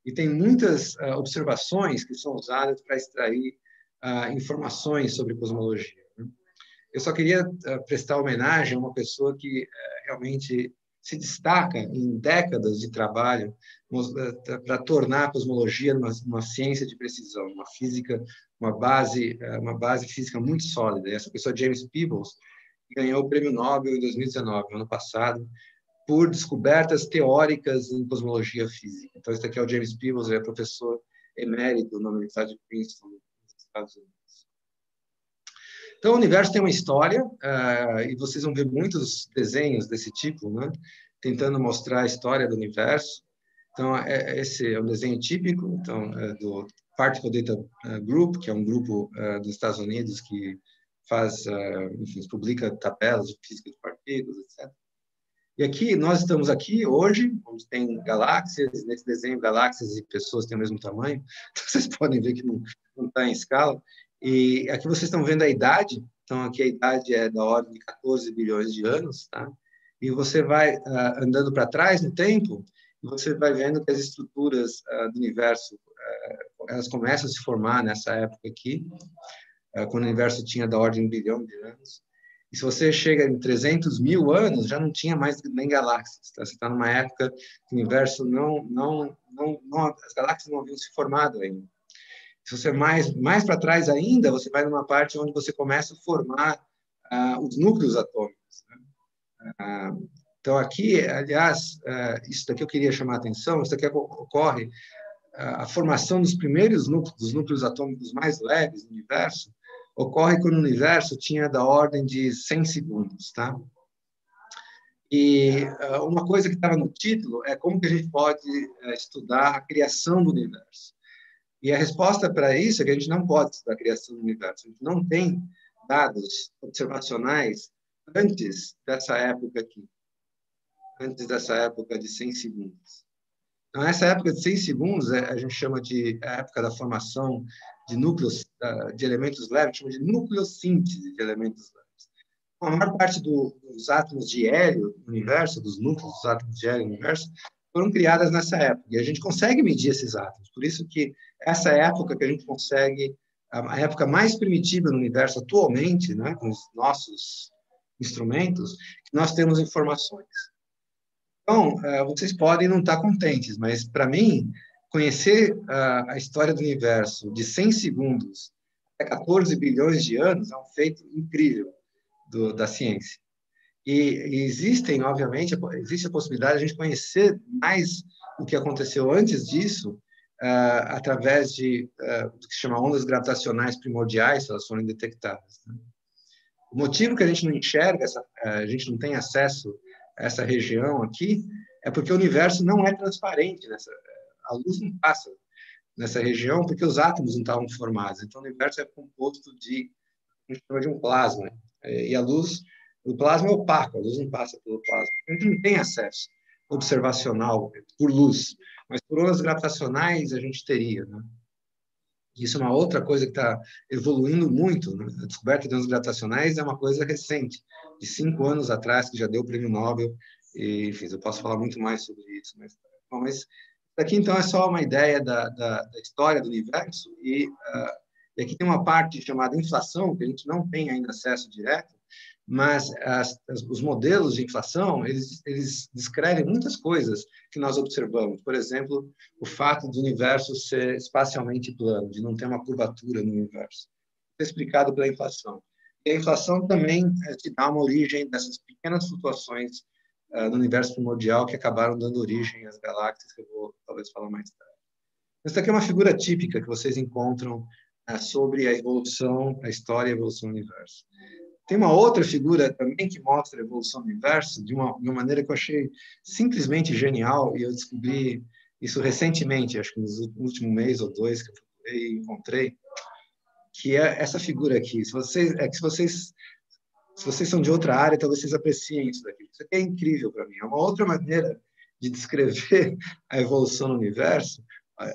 e tem muitas uh, observações que são usadas para extrair uh, informações sobre cosmologia. Né? Eu só queria uh, prestar homenagem a uma pessoa que uh, realmente se destaca em décadas de trabalho uh, para tornar a cosmologia uma, uma ciência de precisão, uma física, uma base, uh, uma base física muito sólida. E essa pessoa é James Peebles, que ganhou o Prêmio Nobel em dois mil e dezenove, ano passado, por descobertas teóricas em cosmologia física. Então, esse aqui é o James Peebles, ele é professor emérito na Universidade de Princeton, nos Estados Unidos. Então, o universo tem uma história, uh, e vocês vão ver muitos desenhos desse tipo, né? Tentando mostrar a história do universo. Então, é, esse é um desenho típico então, é do Particle Data Group, que é um grupo uh, dos Estados Unidos que faz, uh, enfim, publica tabelas de física de partículas, etcétera. E aqui, nós estamos aqui hoje, onde tem galáxias, nesse desenho, galáxias e pessoas têm o mesmo tamanho, então vocês podem ver que não está em escala. E aqui vocês estão vendo a idade, então aqui a idade é da ordem de quatorze bilhões de anos, tá? E você vai uh, andando para trás no tempo, e você vai vendo que as estruturas uh, do universo, uh, elas começam a se formar nessa época aqui, uh, quando o universo tinha da ordem de um bilhão de anos. E se você chega em trezentos mil anos, já não tinha mais nem galáxias. Tá? Você está numa época que o universo não, não, não, não, as galáxias não haviam se formado ainda. Se você mais mais para trás ainda, você vai numa parte onde você começa a formar ah, os núcleos atômicos. Né? Ah, então aqui, aliás, ah, isso daqui eu queria chamar a atenção. Isso daqui ocorre a, a formação dos primeiros núcleos, dos núcleos atômicos mais leves do universo. Ocorre quando o universo tinha da ordem de cem segundos, tá? E uh, uma coisa que estava no título é como que a gente pode uh, estudar a criação do universo. E a resposta para isso é que a gente não pode estudar a criação do universo. A gente não tem dados observacionais antes dessa época aqui, antes dessa época de cem segundos. Então, essa época de cem segundos, a gente chama de a época da formação de núcleos, de elementos leves, chama de nucleossíntese de elementos leves. A maior parte do, dos átomos de hélio no universo, dos núcleos dos átomos de hélio no universo, foram criadas nessa época. E a gente consegue medir esses átomos. Por isso que essa época que a gente consegue, a época mais primitiva no universo atualmente, né, com os nossos instrumentos, que nós temos informações. Então, vocês podem não estar contentes, mas, para mim, conhecer a história do universo de cem segundos a quatorze bilhões de anos é um feito incrível do, da ciência. E, e existem, obviamente, existe a possibilidade de a gente conhecer mais o que aconteceu antes disso, uh, através de uh, do que se chama ondas gravitacionais primordiais, se elas forem detectadas. Né? O motivo que a gente não enxerga, essa, a gente não tem acesso essa região aqui, é porque o universo não é transparente. Nessa, a luz não passa nessa região porque os átomos não estavam formados. Então, o universo é composto de, a gente chama de um plasma. E a luz, o plasma é opaco, a luz não passa pelo plasma. A gente não tem acesso observacional por luz, mas por ondas gravitacionais a gente teria, né? Isso é uma outra coisa que está evoluindo muito. Né? A descoberta de ondas gravitacionais é uma coisa recente, de cinco anos atrás, que já deu o prêmio Nobel. E, enfim, eu posso falar muito mais sobre isso. Mas, bom, mas isso aqui, então, é só uma ideia da, da, da história do universo. E, uh, e aqui tem uma parte chamada inflação, que a gente não tem ainda acesso direto, mas as, as, os modelos de inflação, eles, eles descrevem muitas coisas que nós observamos. Por exemplo, o fato do universo ser espacialmente plano, de não ter uma curvatura no universo. Isso é explicado pela inflação. E a inflação também é, te dá uma origem dessas pequenas flutuações uh, no universo primordial que acabaram dando origem às galáxias, que eu vou talvez falar mais tarde. Essa aqui é uma figura típica que vocês encontram uh, sobre a evolução, a história e a evolução do universo. Tem uma outra figura também que mostra a evolução do universo de uma, de uma maneira que eu achei simplesmente genial, e eu descobri isso recentemente, acho que nos últimos mês ou dois que eu encontrei, que é essa figura aqui. Se vocês, é que se vocês, se vocês são de outra área, talvez vocês apreciem isso daqui. Isso aqui é incrível para mim. É uma outra maneira de descrever a evolução do universo.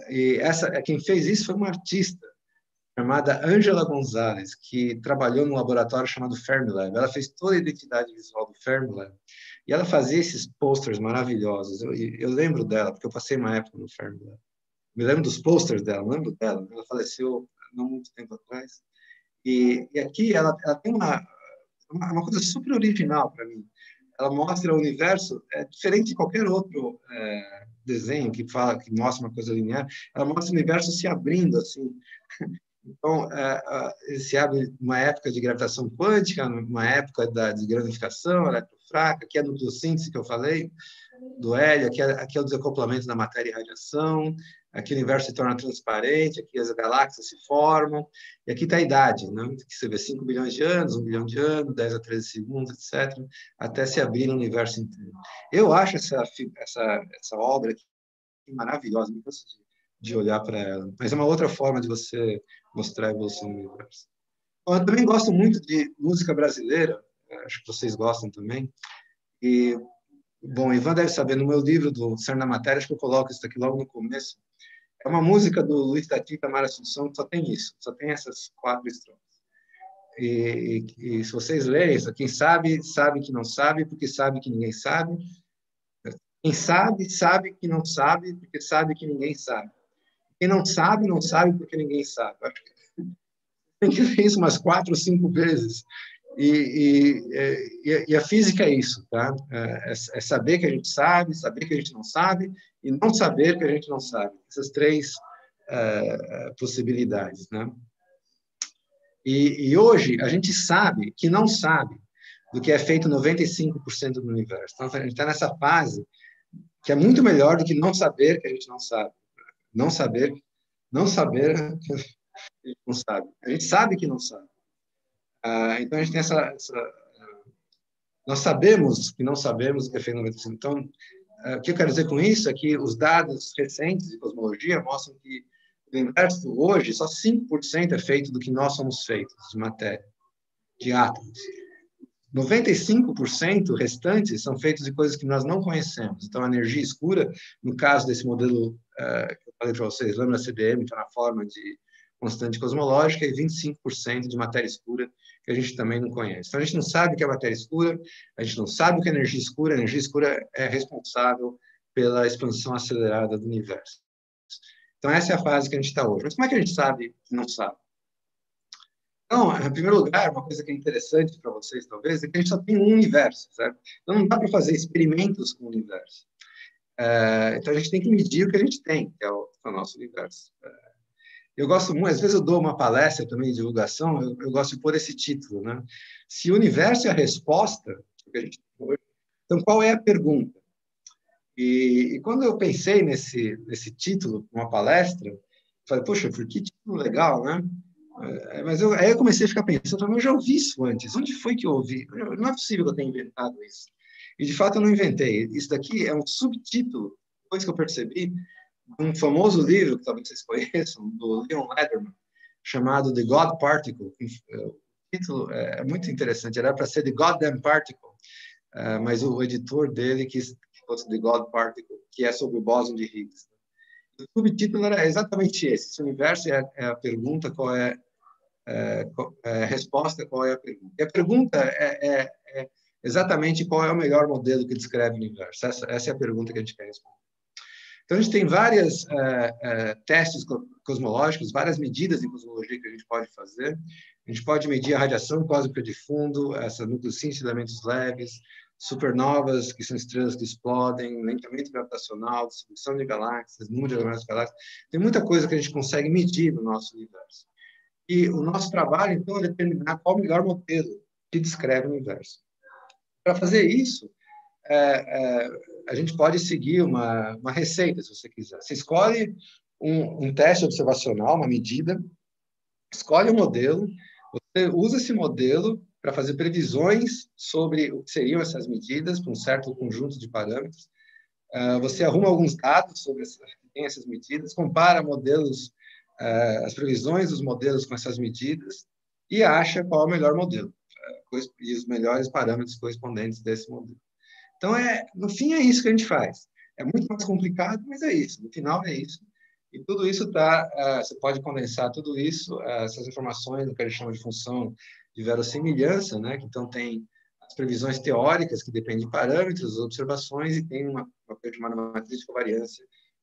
E essa, quem fez isso foi uma artista chamada Angela Gonzalez, que trabalhou num laboratório chamado Fermilab. Ela fez toda a identidade visual do Fermilab. E ela fazia esses posters maravilhosos. Eu, eu lembro dela, porque eu passei uma época no Fermilab. Me lembro dos posters dela, não lembro dela. Ela faleceu não muito tempo atrás. E, e aqui ela, ela tem uma, uma, uma coisa super original para mim. Ela mostra o universo é, diferente de qualquer outro é, desenho que fala, que mostra uma coisa linear. Ela mostra o universo se abrindo assim. Então, é, é, ele se abre numa época de gravitação quântica, numa época da, de granificação eletrofraca, que é a nucleossíntese que eu falei, do hélio, aqui é, aqui é o desacoplamento da matéria e radiação, aqui o universo se torna transparente, aqui as galáxias se formam, e aqui está a idade, né? Que você vê cinco bilhões de anos, um bilhão de anos, dez a treze segundos, etcétera, até se abrir no universo inteiro. Eu acho essa, essa, essa obra aqui maravilhosa, me canso de, de olhar para ela, mas é uma outra forma de você mostrar a evolução do universo. Bom, eu também gosto muito de música brasileira, acho que vocês gostam também, e bom, Ivan deve saber, no meu livro do Cerne da Matéria, acho que eu coloco isso aqui logo no começo. É uma música do Luiz da Tinta Mara Assunção que só tem isso, só tem essas quatro estrofes. E, e, e se vocês lerem isso, quem sabe, sabe que não sabe, porque sabe que ninguém sabe. Quem sabe, sabe que não sabe, porque sabe que ninguém sabe. Quem não sabe, não sabe, porque ninguém sabe. Acho que tem que ver isso umas quatro ou cinco vezes. E, e, e, a física é isso, tá? É, é saber que a gente sabe, saber que a gente não sabe e não saber que a gente não sabe. Essas três é, possibilidades, né? E, e hoje a gente sabe que não sabe do que é feito noventa e cinco por cento do universo. Então a gente está nessa fase que é muito melhor do que não saber que a gente não sabe. Não saber, não saber que a gente não sabe. A gente sabe que não sabe. Ah, então a gente tem essa, essa nós sabemos que não sabemos o que é feito noventa por cento. Então, o que eu quero dizer com isso é que os dados recentes de cosmologia mostram que o universo hoje, só cinco por cento é feito do que nós somos feitos, de matéria, de átomos. noventa e cinco por cento restantes são feitos de coisas que nós não conhecemos. Então, a energia escura, no caso desse modelo uh, que eu falei para vocês, lambda C D M, está na forma de constante cosmológica, e vinte e cinco por cento de matéria escura, que a gente também não conhece. Então, a gente não sabe o que é matéria escura, a gente não sabe o que é energia escura, a energia escura é responsável pela expansão acelerada do universo. Então, essa é a fase que a gente está hoje. Mas como é que a gente sabe que não sabe? Então, em primeiro lugar, uma coisa que é interessante para vocês, talvez, é que a gente só tem um universo, certo? Então, não dá para fazer experimentos com o universo. É, então, a gente tem que medir o que a gente tem, que é o, que é o nosso universo. É, eu gosto muito, às vezes eu dou uma palestra também de divulgação, eu, eu gosto de pôr esse título, né? Se o universo é a resposta, que a gente tem hoje, então qual é a pergunta? E, e quando eu pensei nesse, nesse título, uma palestra, eu falei, poxa, por que título legal, né? É, mas eu, aí eu comecei a ficar pensando, mas eu já ouvi isso antes, onde foi que eu ouvi? Não é possível que eu tenha inventado isso. E, de fato, eu não inventei. Isso daqui é um subtítulo, depois que eu percebi, um famoso livro, que talvez vocês conheçam, do Leon Lederman, chamado The God Particle. O título é muito interessante, era para ser The Goddamn Particle, mas o editor dele quis que fosse The God Particle, que é sobre o bóson de Higgs. O subtítulo era exatamente esse: esse universo é a, é a pergunta, qual é, é, é a resposta, qual é a pergunta. E a pergunta é, é, é exatamente qual é o melhor modelo que descreve o universo. Essa, essa é a pergunta que a gente quer responder. Então, a gente tem vários uh, uh, testes cosmológicos, várias medidas em cosmologia que a gente pode fazer. A gente pode medir a radiação cósmica de fundo, essa nucleossíntese de elementos leves, supernovas, que são estrelas que explodem, lentamente gravitacional, distribuição de galáxias, número de elementos de galáxias. Tem muita coisa que a gente consegue medir no nosso universo. E o nosso trabalho, então, é determinar qual o melhor modelo que descreve o universo. Para fazer isso, É, é, a gente pode seguir uma, uma receita, se você quiser. Você escolhe um, um teste observacional, uma medida, escolhe um modelo, você usa esse modelo para fazer previsões sobre o que seriam essas medidas, para um certo conjunto de parâmetros. Uh, você arruma alguns dados sobre essa, tem essas medidas, compara modelos, uh, as previsões dos modelos com essas medidas e acha qual é o melhor modelo uh, e os melhores parâmetros correspondentes desse modelo. Então, é, no fim, é isso que a gente faz. É muito mais complicado, mas é isso. No final, é isso. E tudo isso está... Uh, você pode condensar tudo isso, uh, essas informações, no que a gente chama de função de verossimilhança, né? Que, então, tem as previsões teóricas, que dependem de parâmetros, observações, e tem uma, uma coisa chamada matriz de covariância,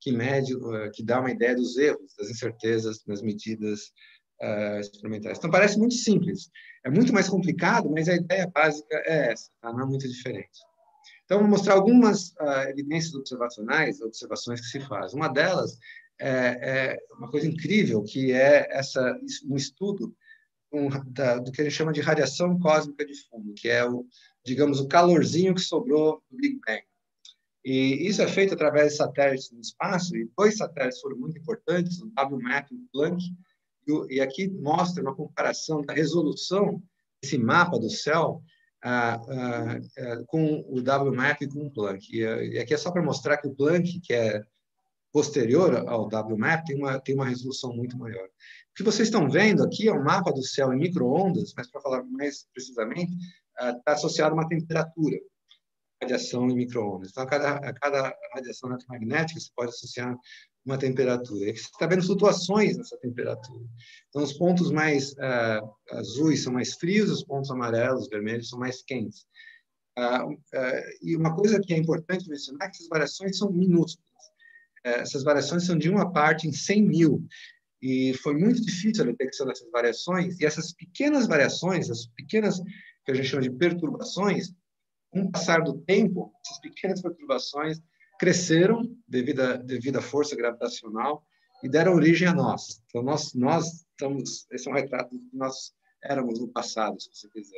que mede, uh, que dá uma ideia dos erros, das incertezas nas medidas uh, experimentais. Então, parece muito simples. É muito mais complicado, mas a ideia básica é essa, tá? Não é muito diferente. Então, vou mostrar algumas uh, evidências observacionais, observações que se fazem. Uma delas é, é uma coisa incrível, que é essa, um estudo um, da, do que a gente chama de radiação cósmica de fundo, que é o, digamos, o calorzinho que sobrou do Big Bang. E isso é feito através de satélites no espaço, e dois satélites foram muito importantes, o W MAP e o Planck, e, o, e aqui mostra uma comparação da resolução desse mapa do céu ah, ah, ah, com o W MAP e com o Planck. E, e aqui é só para mostrar que o Planck, que é posterior ao W MAP, tem uma, tem uma resolução muito maior. O que vocês estão vendo aqui é um mapa do céu em micro-ondas, mas para falar mais precisamente, está associado a uma temperatura, radiação em micro-ondas. Então, a cada, a cada radiação eletromagnética, você pode associar uma temperatura. E aqui você está vendo flutuações nessa temperatura. Então, os pontos mais uh, azuis são mais frios, os pontos amarelos, vermelhos, são mais quentes. Uh, uh, e uma coisa que é importante mencionar é que essas variações são minúsculas. Uh, essas variações são de uma parte em cem mil. E foi muito difícil a detecção dessas variações. E essas pequenas variações, as pequenas, que a gente chama de perturbações, com o passar do tempo, essas pequenas perturbações cresceram devido à, devido à força gravitacional e deram origem a nós. Então, nós, nós estamos... Esse é um retrato do que nós éramos no passado, se você quiser.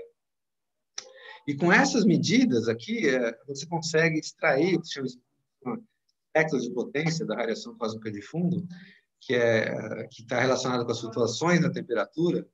E com essas medidas aqui, você consegue extrair o que se chama espectro de potência da radiação cósmica de fundo, que é que está relacionado com as flutuações da temperatura,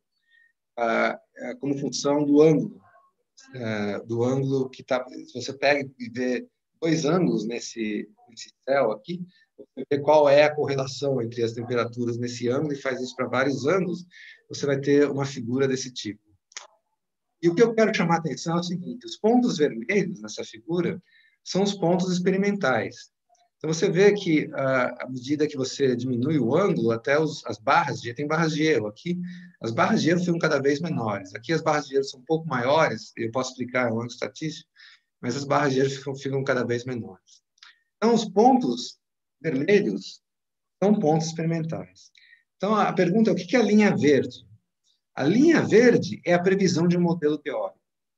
como função do ângulo. Uh, do ângulo que está... Se você pega e vê dois ângulos nesse, nesse céu aqui, você vê qual é a correlação entre as temperaturas nesse ângulo e faz isso para vários ângulos, você vai ter uma figura desse tipo. E o que eu quero chamar a atenção é o seguinte, os pontos vermelhos nessa figura são os pontos experimentais. Então, você vê que, à medida que você diminui o ângulo, até os, as barras de... Tem barras de erro aqui. As barras de erro ficam cada vez menores. Aqui as barras de erro são um pouco maiores, eu posso explicar o ângulo estatístico, mas as barras de erro ficam, ficam cada vez menores. Então, os pontos vermelhos são pontos experimentais. Então, a pergunta é, o que é a linha verde? A linha verde é a previsão de um modelo teórico.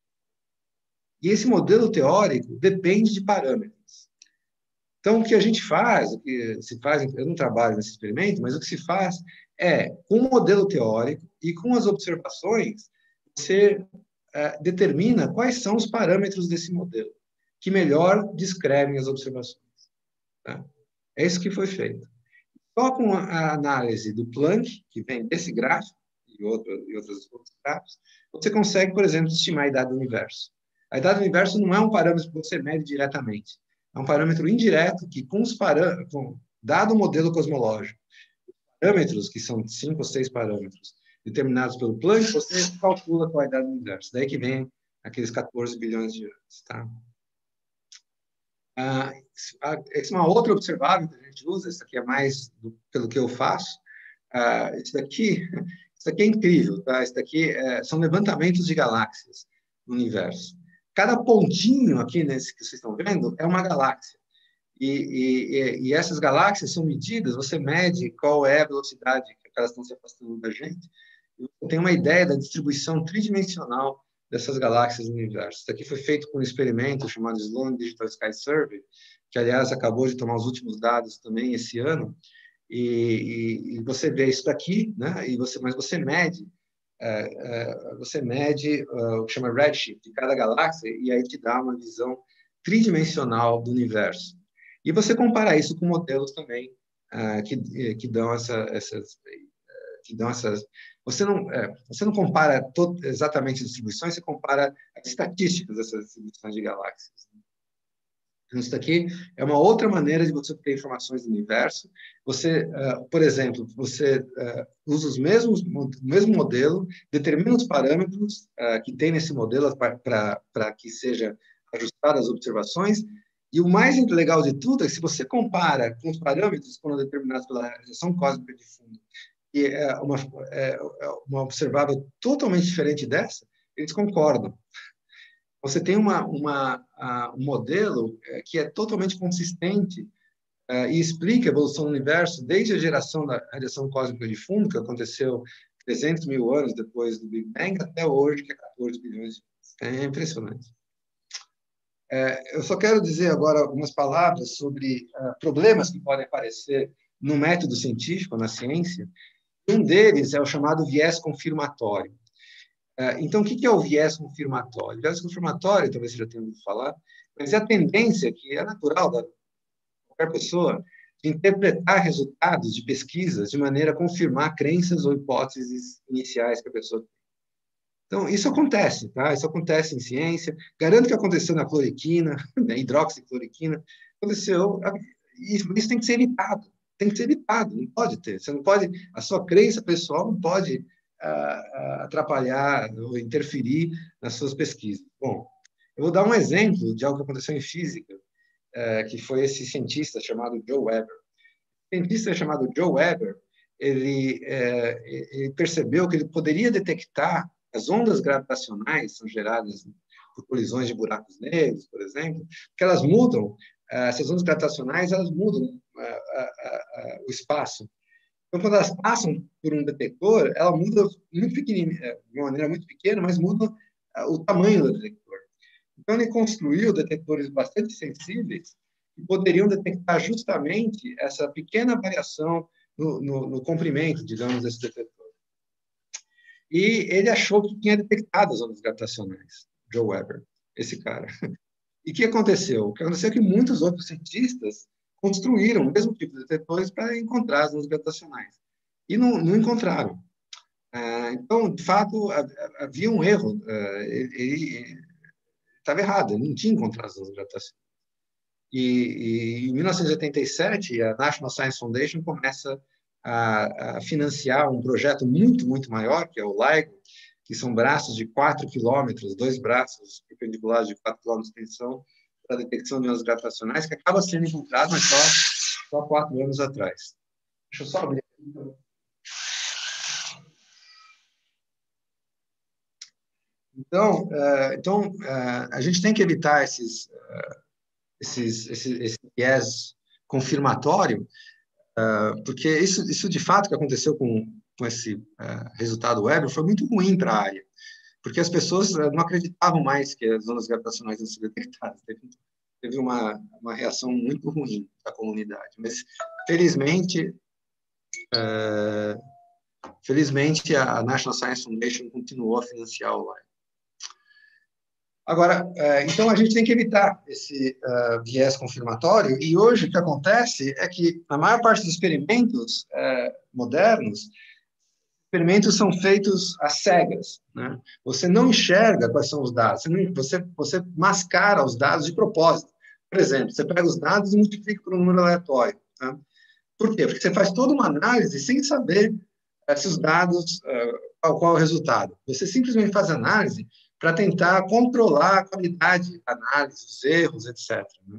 E esse modelo teórico depende de parâmetros. Então, o que a gente faz, o que se faz, eu não trabalho nesse experimento, mas o que se faz é, com o modelo teórico e com as observações, você é, determina quais são os parâmetros desse modelo, que melhor descrevem as observações. Tá? É isso que foi feito. Só com a análise do Planck, que vem desse gráfico, e, outro, e outros, outros gráficos, você consegue, por exemplo, estimar a idade do universo. A idade do universo não é um parâmetro que você mede diretamente. É um parâmetro indireto que, com os parâmetros, com, dado o modelo cosmológico, parâmetros, que são cinco ou seis parâmetros, determinados pelo Planck, você calcula qual é a idade do universo. Daí que vem aqueles quatorze bilhões de anos. Tá? Ah, essa é uma outra observável que a gente usa, essa aqui é mais do, pelo que eu faço. Ah, esse daqui, isso daqui é incrível. Tá? Esse daqui é, são levantamentos de galáxias no universo. Cada pontinho aqui nesse que vocês estão vendo é uma galáxia. E, e, e essas galáxias são medidas, você mede qual é a velocidade que elas estão se afastando da gente. E você tem uma ideia da distribuição tridimensional dessas galáxias no universo. Isso aqui foi feito com um experimento chamado Sloan Digital Sky Survey, que, aliás, acabou de tomar os últimos dados também esse ano. E, e, e você vê isso daqui, né? E você, mas você mede É, é, você mede uh, o que chama redshift de cada galáxia e aí te dá uma visão tridimensional do universo. E você compara isso com modelos também uh, que, que dão essa, essas, que dão essas. Você não, é, você não compara todo, exatamente as distribuições, você compara as estatísticas dessas distribuições de galáxias. Então, isso daqui é uma outra maneira de você obter informações do universo. Você, uh, por exemplo, você uh, usa os mesmos, o mesmo modelo, determina os parâmetros uh, que tem nesse modelo para que seja ajustado às observações. E o mais legal de tudo é que se você compara com os parâmetros quando determinados pela radiação cósmica de fundo, e é uma, é uma observável totalmente diferente dessa, eles concordam. Você tem uma, uma, uh, um modelo que é totalmente consistente uh, e explica a evolução do universo desde a geração da radiação cósmica de fundo, que aconteceu trezentos mil anos depois do Big Bang, até hoje, que é quatorze bilhões de anos. É impressionante. É, eu só quero dizer agora algumas palavras sobre uh, problemas que podem aparecer no método científico, na ciência. Um deles é o chamado viés confirmatório. Uh, então, o que é o viés confirmatório? O viés confirmatório, talvez você já tenha ouvido falar, mas é a tendência que é natural da qualquer pessoa de interpretar resultados de pesquisas de maneira a confirmar crenças ou hipóteses iniciais que a pessoa tem. Então, isso acontece, tá? Isso acontece em ciência. Garanto que aconteceu na cloriquina, na hidroxicloroquina. Aconteceu. Isso, isso tem que ser evitado. Tem que ser evitado. Não pode ter. Você não pode. A sua crença pessoal não pode uh, atrapalhar ou interferir nas suas pesquisas. Bom, eu vou dar um exemplo de algo que aconteceu em física, uh, que foi esse cientista chamado Joe Weber. O cientista chamado Joe Weber, ele, uh, ele percebeu que ele poderia detectar as ondas gravitacionais são geradas por colisões de buracos negros, por exemplo, que elas mudam, essas ondas gravitacionais, elas mudam uh, uh, uh, o espaço. Então, quando elas passam por um detector, ela muda muito pequenininha, de uma maneira muito pequena, mas muda uh, o tamanho do detector. Então, ele construiu detectores bastante sensíveis que poderiam detectar justamente essa pequena variação no, no, no comprimento, digamos, desse detector. E ele achou que tinha detectado as ondas gravitacionais, Joe Weber, esse cara. E o que aconteceu? O que aconteceu é que muitos outros cientistas construíram o mesmo tipo de detectores para encontrar as ondas gravitacionais. E não, não encontraram. Ah, então, de fato, havia um erro. Ele estava errado, ele não tinha encontrado as ondas gravitacionais. E, e em mil novecentos e oitenta e sete, a National Science Foundation começa a, a financiar um projeto muito, muito maior, que é o LIGO, que são braços de quatro quilômetros, dois braços perpendiculares de quatro quilômetros de extensão, para a detecção de ondas gravitacionais, que acaba sendo encontrado, mas só, só quatro anos atrás. Deixa eu só abrir aqui. Então, uh, então uh, a gente tem que evitar esses, uh, esses, esse, esse viés confirmatório, porque isso, isso de fato que aconteceu com, com esse uh, resultado Weber foi muito ruim para a área, porque as pessoas não acreditavam mais que as ondas gravitacionais iam ser detectadas. Teve, teve uma, uma reação muito ruim da comunidade. Mas, felizmente, uh, felizmente a National Science Foundation continuou a financiar o LIGO. Agora, então a gente tem que evitar esse uh, viés confirmatório, e hoje o que acontece é que a maior parte dos experimentos uh, modernos, experimentos são feitos às cegas, né? Você não enxerga quais são os dados, você, não, você, você mascara os dados de propósito. Por exemplo, você pega os dados e multiplica por um número aleatório. Tá? Por quê? Porque você faz toda uma análise sem saber uh, se os dados, uh, qual, qual é o resultado. Você simplesmente faz análise para tentar controlar a qualidade da análise, os erros, etcétera. Né?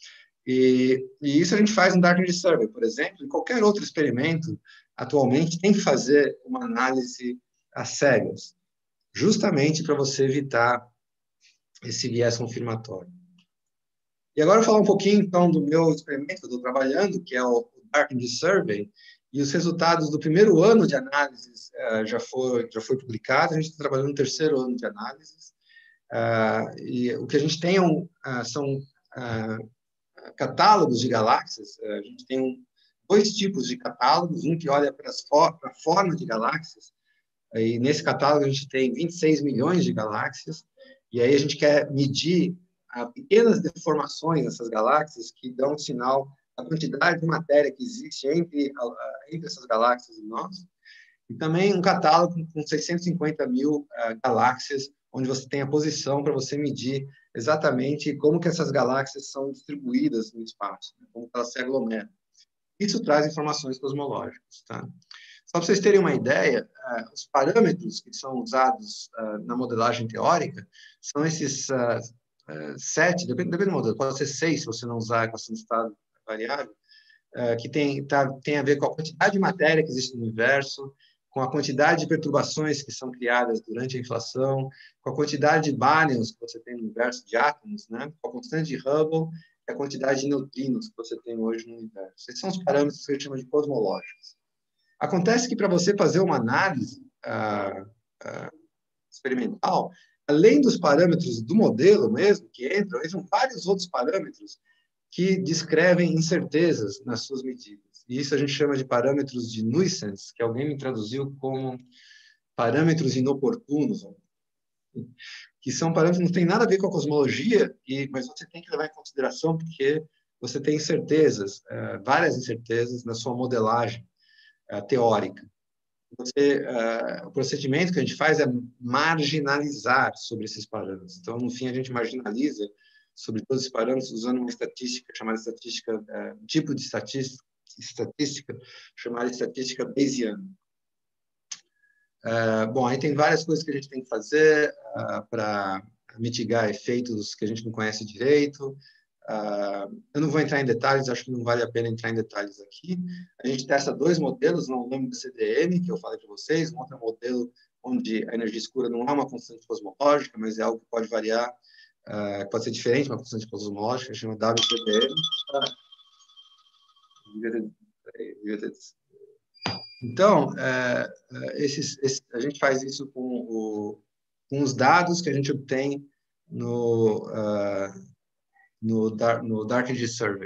E, e isso a gente faz no Dark Energy Survey, por exemplo, e qualquer outro experimento, atualmente, tem que fazer uma análise às cegas, justamente para você evitar esse viés confirmatório. E agora eu vou falar um pouquinho, então, do meu experimento que eu estou trabalhando, que é o Dark Energy Survey, e os resultados do primeiro ano de análises uh, já foi já foi publicado. A gente está trabalhando no terceiro ano de análises, uh, e o que a gente tem um, uh, são uh, catálogos de galáxias. Uh, a gente tem um, dois tipos de catálogos, um que olha para for a forma de galáxias, e nesse catálogo a gente tem vinte e seis milhões de galáxias, e aí a gente quer medir uh, pequenas deformações nessas galáxias que dão um sinal a quantidade de matéria que existe entre, entre essas galáxias e nós, e também um catálogo com seiscentos e cinquenta mil uh, galáxias, onde você tem a posição para você medir exatamente como que essas galáxias são distribuídas no espaço, né? Como elas se aglomeram. Isso traz informações cosmológicas. Tá? Só para vocês terem uma ideia, uh, os parâmetros que são usados uh, na modelagem teórica são esses uh, uh, sete, depende, depende do modelo, pode ser seis se você não usar a equação de estado variável, uh, que tem, tá, tem a ver com a quantidade de matéria que existe no universo, com a quantidade de perturbações que são criadas durante a inflação, com a quantidade de baryons que você tem no universo de átomos, né, com a constante de Hubble é a quantidade de neutrinos que você tem hoje no universo. Esses são os parâmetros que a gente chama de cosmológicos. Acontece que para você fazer uma análise ah, ah, experimental, além dos parâmetros do modelo mesmo, que entram, entram vários outros parâmetros que descrevem incertezas nas suas medidas. E isso a gente chama de parâmetros de nuisance, que alguém me traduziu como parâmetros inoportunos, que são parâmetros que não têm nada a ver com a cosmologia, e, mas você tem que levar em consideração porque você tem incertezas, uh, várias incertezas na sua modelagem uh, teórica. Você, uh, o procedimento que a gente faz é marginalizar sobre esses parâmetros. Então, no fim, a gente marginaliza sobre todos esses parâmetros usando uma estatística chamada estatística, uh, um tipo de estatística, estatística chamada estatística Bayesiana. Uh, bom, aí tem várias coisas que a gente tem que fazer uh, para mitigar efeitos que a gente não conhece direito. Uh, eu não vou entrar em detalhes, acho que não vale a pena entrar em detalhes aqui. A gente testa dois modelos, um modelo do C D M, que eu falei para vocês, um outro modelo onde a energia escura não é uma constante cosmológica, mas é algo que pode variar, uh, pode ser diferente de uma constante cosmológica, chama W C D M. Ah, devia ter, devia ter Então, é, esses, esse, a gente faz isso com, o, com os dados que a gente obtém no, uh, no, Dar, no Dark Energy Survey.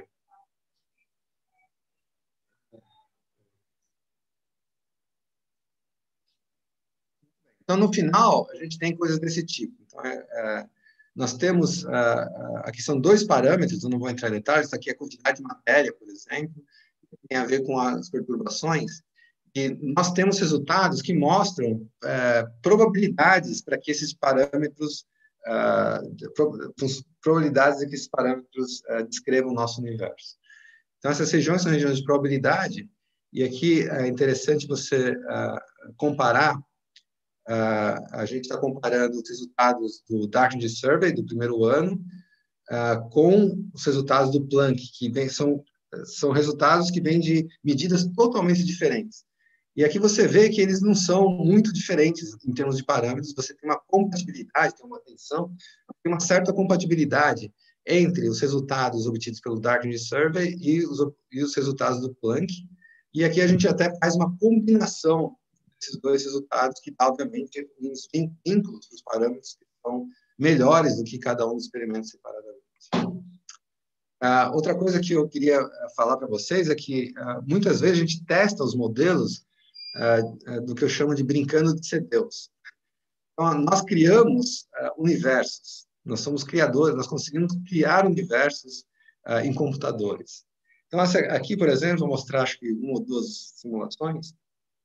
Então, no final, a gente tem coisas desse tipo. Então, é, é, nós temos, uh, aqui são dois parâmetros, eu não vou entrar em detalhes, isso aqui é a quantidade de matéria, por exemplo, que tem a ver com as perturbações. E nós temos resultados que mostram é, probabilidades para que esses parâmetros, uh, probabilidades de que esses parâmetros uh, descrevam o nosso universo. Então, essas regiões são regiões de probabilidade, e aqui é interessante você uh, comparar, uh, a gente está comparando os resultados do Dark Energy Survey do primeiro ano uh, com os resultados do Planck, que vem, são, são resultados que vêm de medidas totalmente diferentes. E aqui você vê que eles não são muito diferentes em termos de parâmetros, você tem uma compatibilidade, tem uma tensão, tem uma certa compatibilidade entre os resultados obtidos pelo Dark Energy Survey e os, e os resultados do Planck. E aqui a gente até faz uma combinação desses dois resultados, que dá, obviamente, uns vínculos para os parâmetros que são melhores do que cada um dos experimentos separadamente. Uh, outra coisa que eu queria falar para vocês é que uh, muitas vezes a gente testa os modelos Uh, uh, do que eu chamo de brincando de ser Deus. Então, nós criamos uh, universos, nós somos criadores, nós conseguimos criar universos uh, em computadores. Então, essa, aqui, por exemplo, vou mostrar, acho que uma ou duas simulações.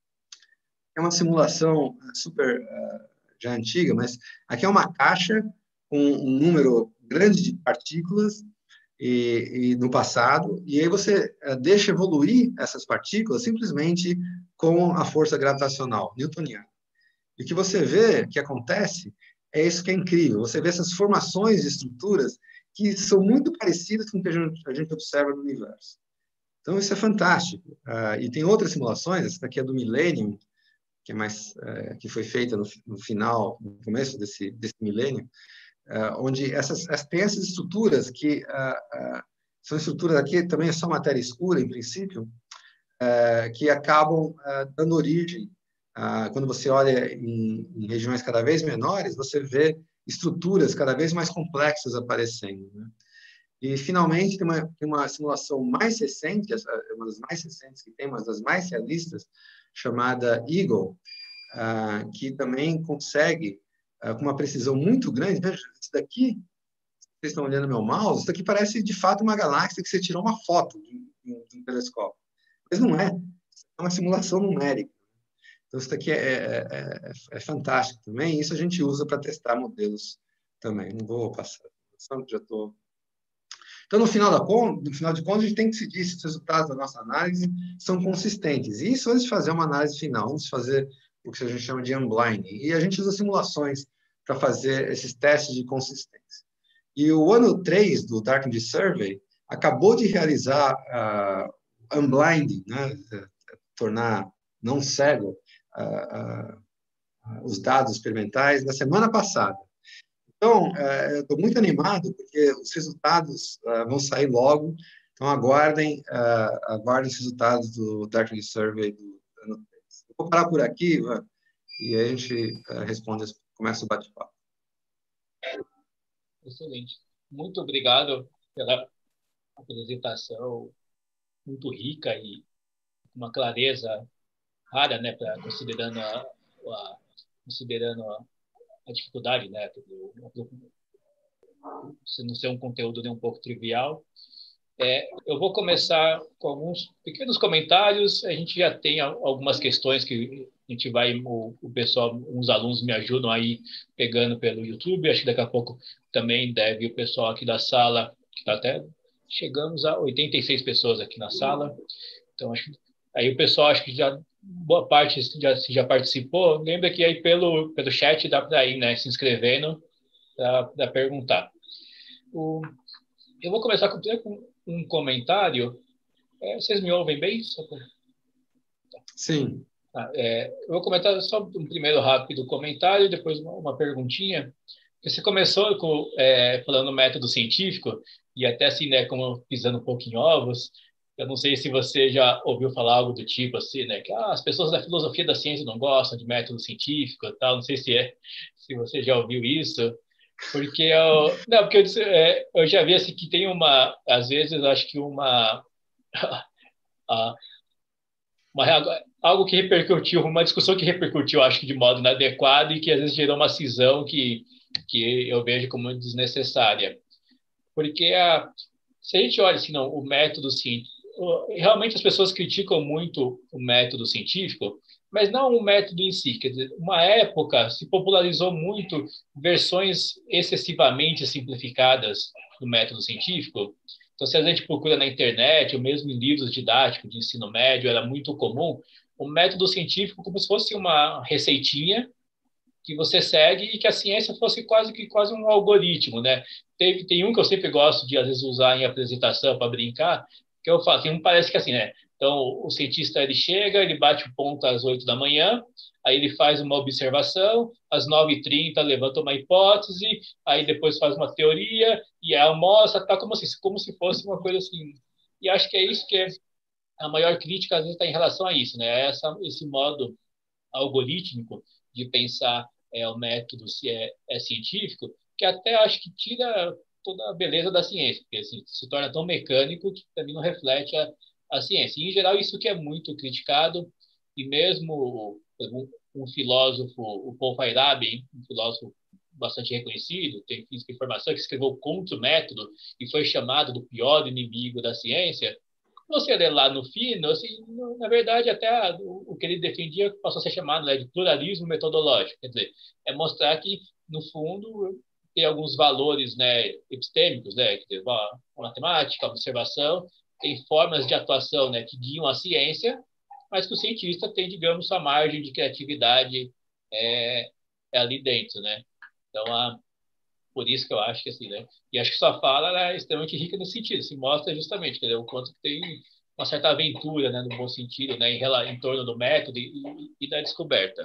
É uma simulação super uh, já antiga, mas aqui é uma caixa com um número grande de partículas E, e no passado, e aí você uh, deixa evoluir essas partículas simplesmente com a força gravitacional newtoniana. E o que você vê que acontece é isso que é incrível. Você vê essas formações de estruturas que são muito parecidas com o que a gente, a gente observa no universo. Então, isso é fantástico. Uh, e tem outras simulações, essa daqui é do Millennium, que, é mais, uh, que foi feita no, no final, no começo desse, desse milênio, Uh, onde essas, tem essas estruturas que uh, uh, são estruturas aqui, também são matéria escura, em princípio, uh, que acabam dando origem, quando você olha em, em regiões cada vez menores, você vê estruturas cada vez mais complexas aparecendo. Né? E, finalmente, tem uma, tem uma simulação mais recente, uma das mais recentes que tem, uma das mais realistas, chamada Eagle, uh, que também consegue com uma precisão muito grande. Veja, isso daqui, vocês estão olhando meu mouse, isso daqui parece, de fato, uma galáxia que você tirou uma foto de um, de um telescópio. Mas não é. É uma simulação numérica. Então, isso daqui é, é, é, é fantástico também. Isso a gente usa para testar modelos também. Não vou passar. Já estou... Então, no final, da conta, no final de contas, a gente tem que decidir se os resultados da nossa análise são consistentes. E isso antes de fazer uma análise final, antes de fazer o que a gente chama de unblinding. E a gente usa simulações para fazer esses testes de consistência. E o ano três do Dark Energy Survey acabou de realizar uh, unblinding, né? Tornar não cego uh, uh, os dados experimentais na semana passada. Então, é, eu estou muito animado, porque os resultados é, vão sair logo. Então, aguardem, é, aguardem os resultados do Darkly Survey do ano três. Eu vou parar por aqui, Ivan, e aí a gente é, responde, começa o bate-papo. Excelente. Muito obrigado pela apresentação muito rica e com uma clareza rara, né, para considerando a, a considerando a, a dificuldade, né, se não ser um conteúdo nem um pouco trivial. É, eu vou começar com alguns pequenos comentários. A gente já tem algumas questões que a gente vai, o, o pessoal, uns alunos me ajudam aí pegando pelo YouTube. Acho que daqui a pouco também deve o pessoal aqui da sala, que está até chegamos a oitenta e seis pessoas aqui na sala. Então acho aí o pessoal acho que já boa parte já já participou. Lembra que aí pelo pelo chat dá para ir, né, se inscrevendo para perguntar. O, eu vou começar com, com um comentário. É, vocês me ouvem bem? Sim. Ah, é, eu vou comentar só um primeiro rápido comentário, depois uma, uma perguntinha. Você começou com, é, falando método científico, e até assim, né, como pisando um pouco em ovos, eu não sei se você já ouviu falar algo do tipo assim, né, que ah, as pessoas da filosofia da ciência não gostam de método científico e tal, não sei se é, se você já ouviu isso, porque eu, não, porque eu, disse, é, eu já vi assim que tem uma, às vezes, acho que uma, a, uma, algo que repercutiu, uma discussão que repercutiu, acho que de modo inadequado e que às vezes gerou uma cisão que, que eu vejo como desnecessária. Porque a, se a gente olha assim, não, o método científico, realmente as pessoas criticam muito o método científico, mas não o método em si. Quer dizer, uma época se popularizou muito versões excessivamente simplificadas do método científico. Então, se a gente procura na internet, ou mesmo em livros didáticos de ensino médio, era muito comum o método científico como se fosse uma receitinha que você segue e que a ciência fosse quase que quase um algoritmo, né? Tem, tem um que eu sempre gosto de às vezes usar em apresentação para brincar, que eu falo, tem um parece que assim, né? Então, o cientista ele chega, ele bate o ponto às oito da manhã, aí ele faz uma observação, às nove e trinta levanta uma hipótese, aí depois faz uma teoria e almoça, tá como se como se fosse uma coisa assim. E acho que é isso que é a maior crítica às vezes está em relação a isso, né? Essa esse modo algorítmico de pensar é, o método se é, é científico, que até acho que tira toda a beleza da ciência, porque assim, se torna tão mecânico que também não reflete a, a ciência. E, em geral, isso que é muito criticado, e mesmo um, um filósofo, o Paul Feyerabend, um filósofo bastante reconhecido, tem física e informação, que escreveu contra o método e foi chamado do pior inimigo da ciência. Você lê lá no fino, assim, na verdade, até o, o que ele defendia passou a ser chamado, né, de pluralismo metodológico. Quer dizer, é mostrar que, no fundo, tem alguns valores, né, epistêmicos, né, quer dizer, a matemática, a observação, tem formas de atuação, né, que guiam a ciência, mas que o cientista tem, digamos, sua margem de criatividade é, é ali dentro, né? Então, a, por isso que eu acho que assim, né? E acho que sua fala ela é extremamente rica nesse sentido. Se mostra justamente, entendeu? O quanto que tem uma certa aventura, né, no bom sentido, né, em, em torno do método e, e, e da descoberta.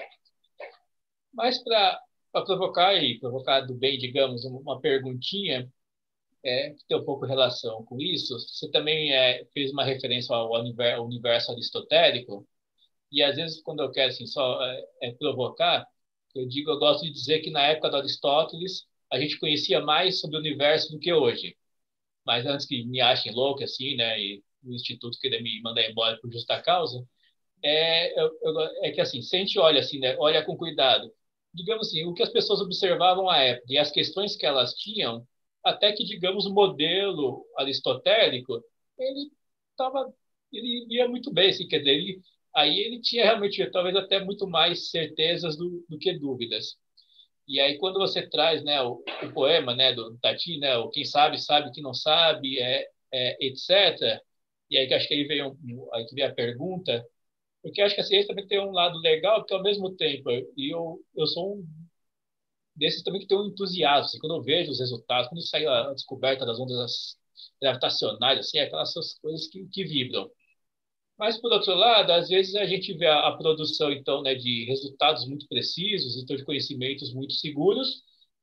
Mas para provocar e provocar do bem, digamos, uma perguntinha é, que tem um pouco relação com isso, você também é, fez uma referência ao universo, ao universo aristotélico, e às vezes quando eu quero assim, só é, é provocar, eu digo, eu gosto de dizer que na época do Aristóteles a gente conhecia mais sobre o universo do que hoje. Mas antes que me achem louco assim, né, e o instituto querer me mandar embora por justa causa, é, eu, eu, é que assim, se a gente olha assim, né, olha com cuidado, digamos assim, o que as pessoas observavam à época e as questões que elas tinham, até que digamos o modelo aristotélico, ele estava, ele ia muito bem, assim, quer dizer, ele, aí ele tinha realmente talvez até muito mais certezas do, do que dúvidas. E aí quando você traz, né, o, o poema, né, do Tati, né, o quem sabe sabe que não sabe, é, é etcétera. E aí que acho que aí veio, aí que veio a pergunta, porque acho que a ciência também tem um lado legal, porque ao mesmo tempo, e eu, eu sou um desses também que tem um entusiasmo, assim, quando eu vejo os resultados, quando saiu a descoberta das ondas gravitacionais, assim, é aquelas coisas que, que vibram. Mas, por outro lado, às vezes a gente vê a, a produção, então, né, de resultados muito precisos, então de conhecimentos muito seguros,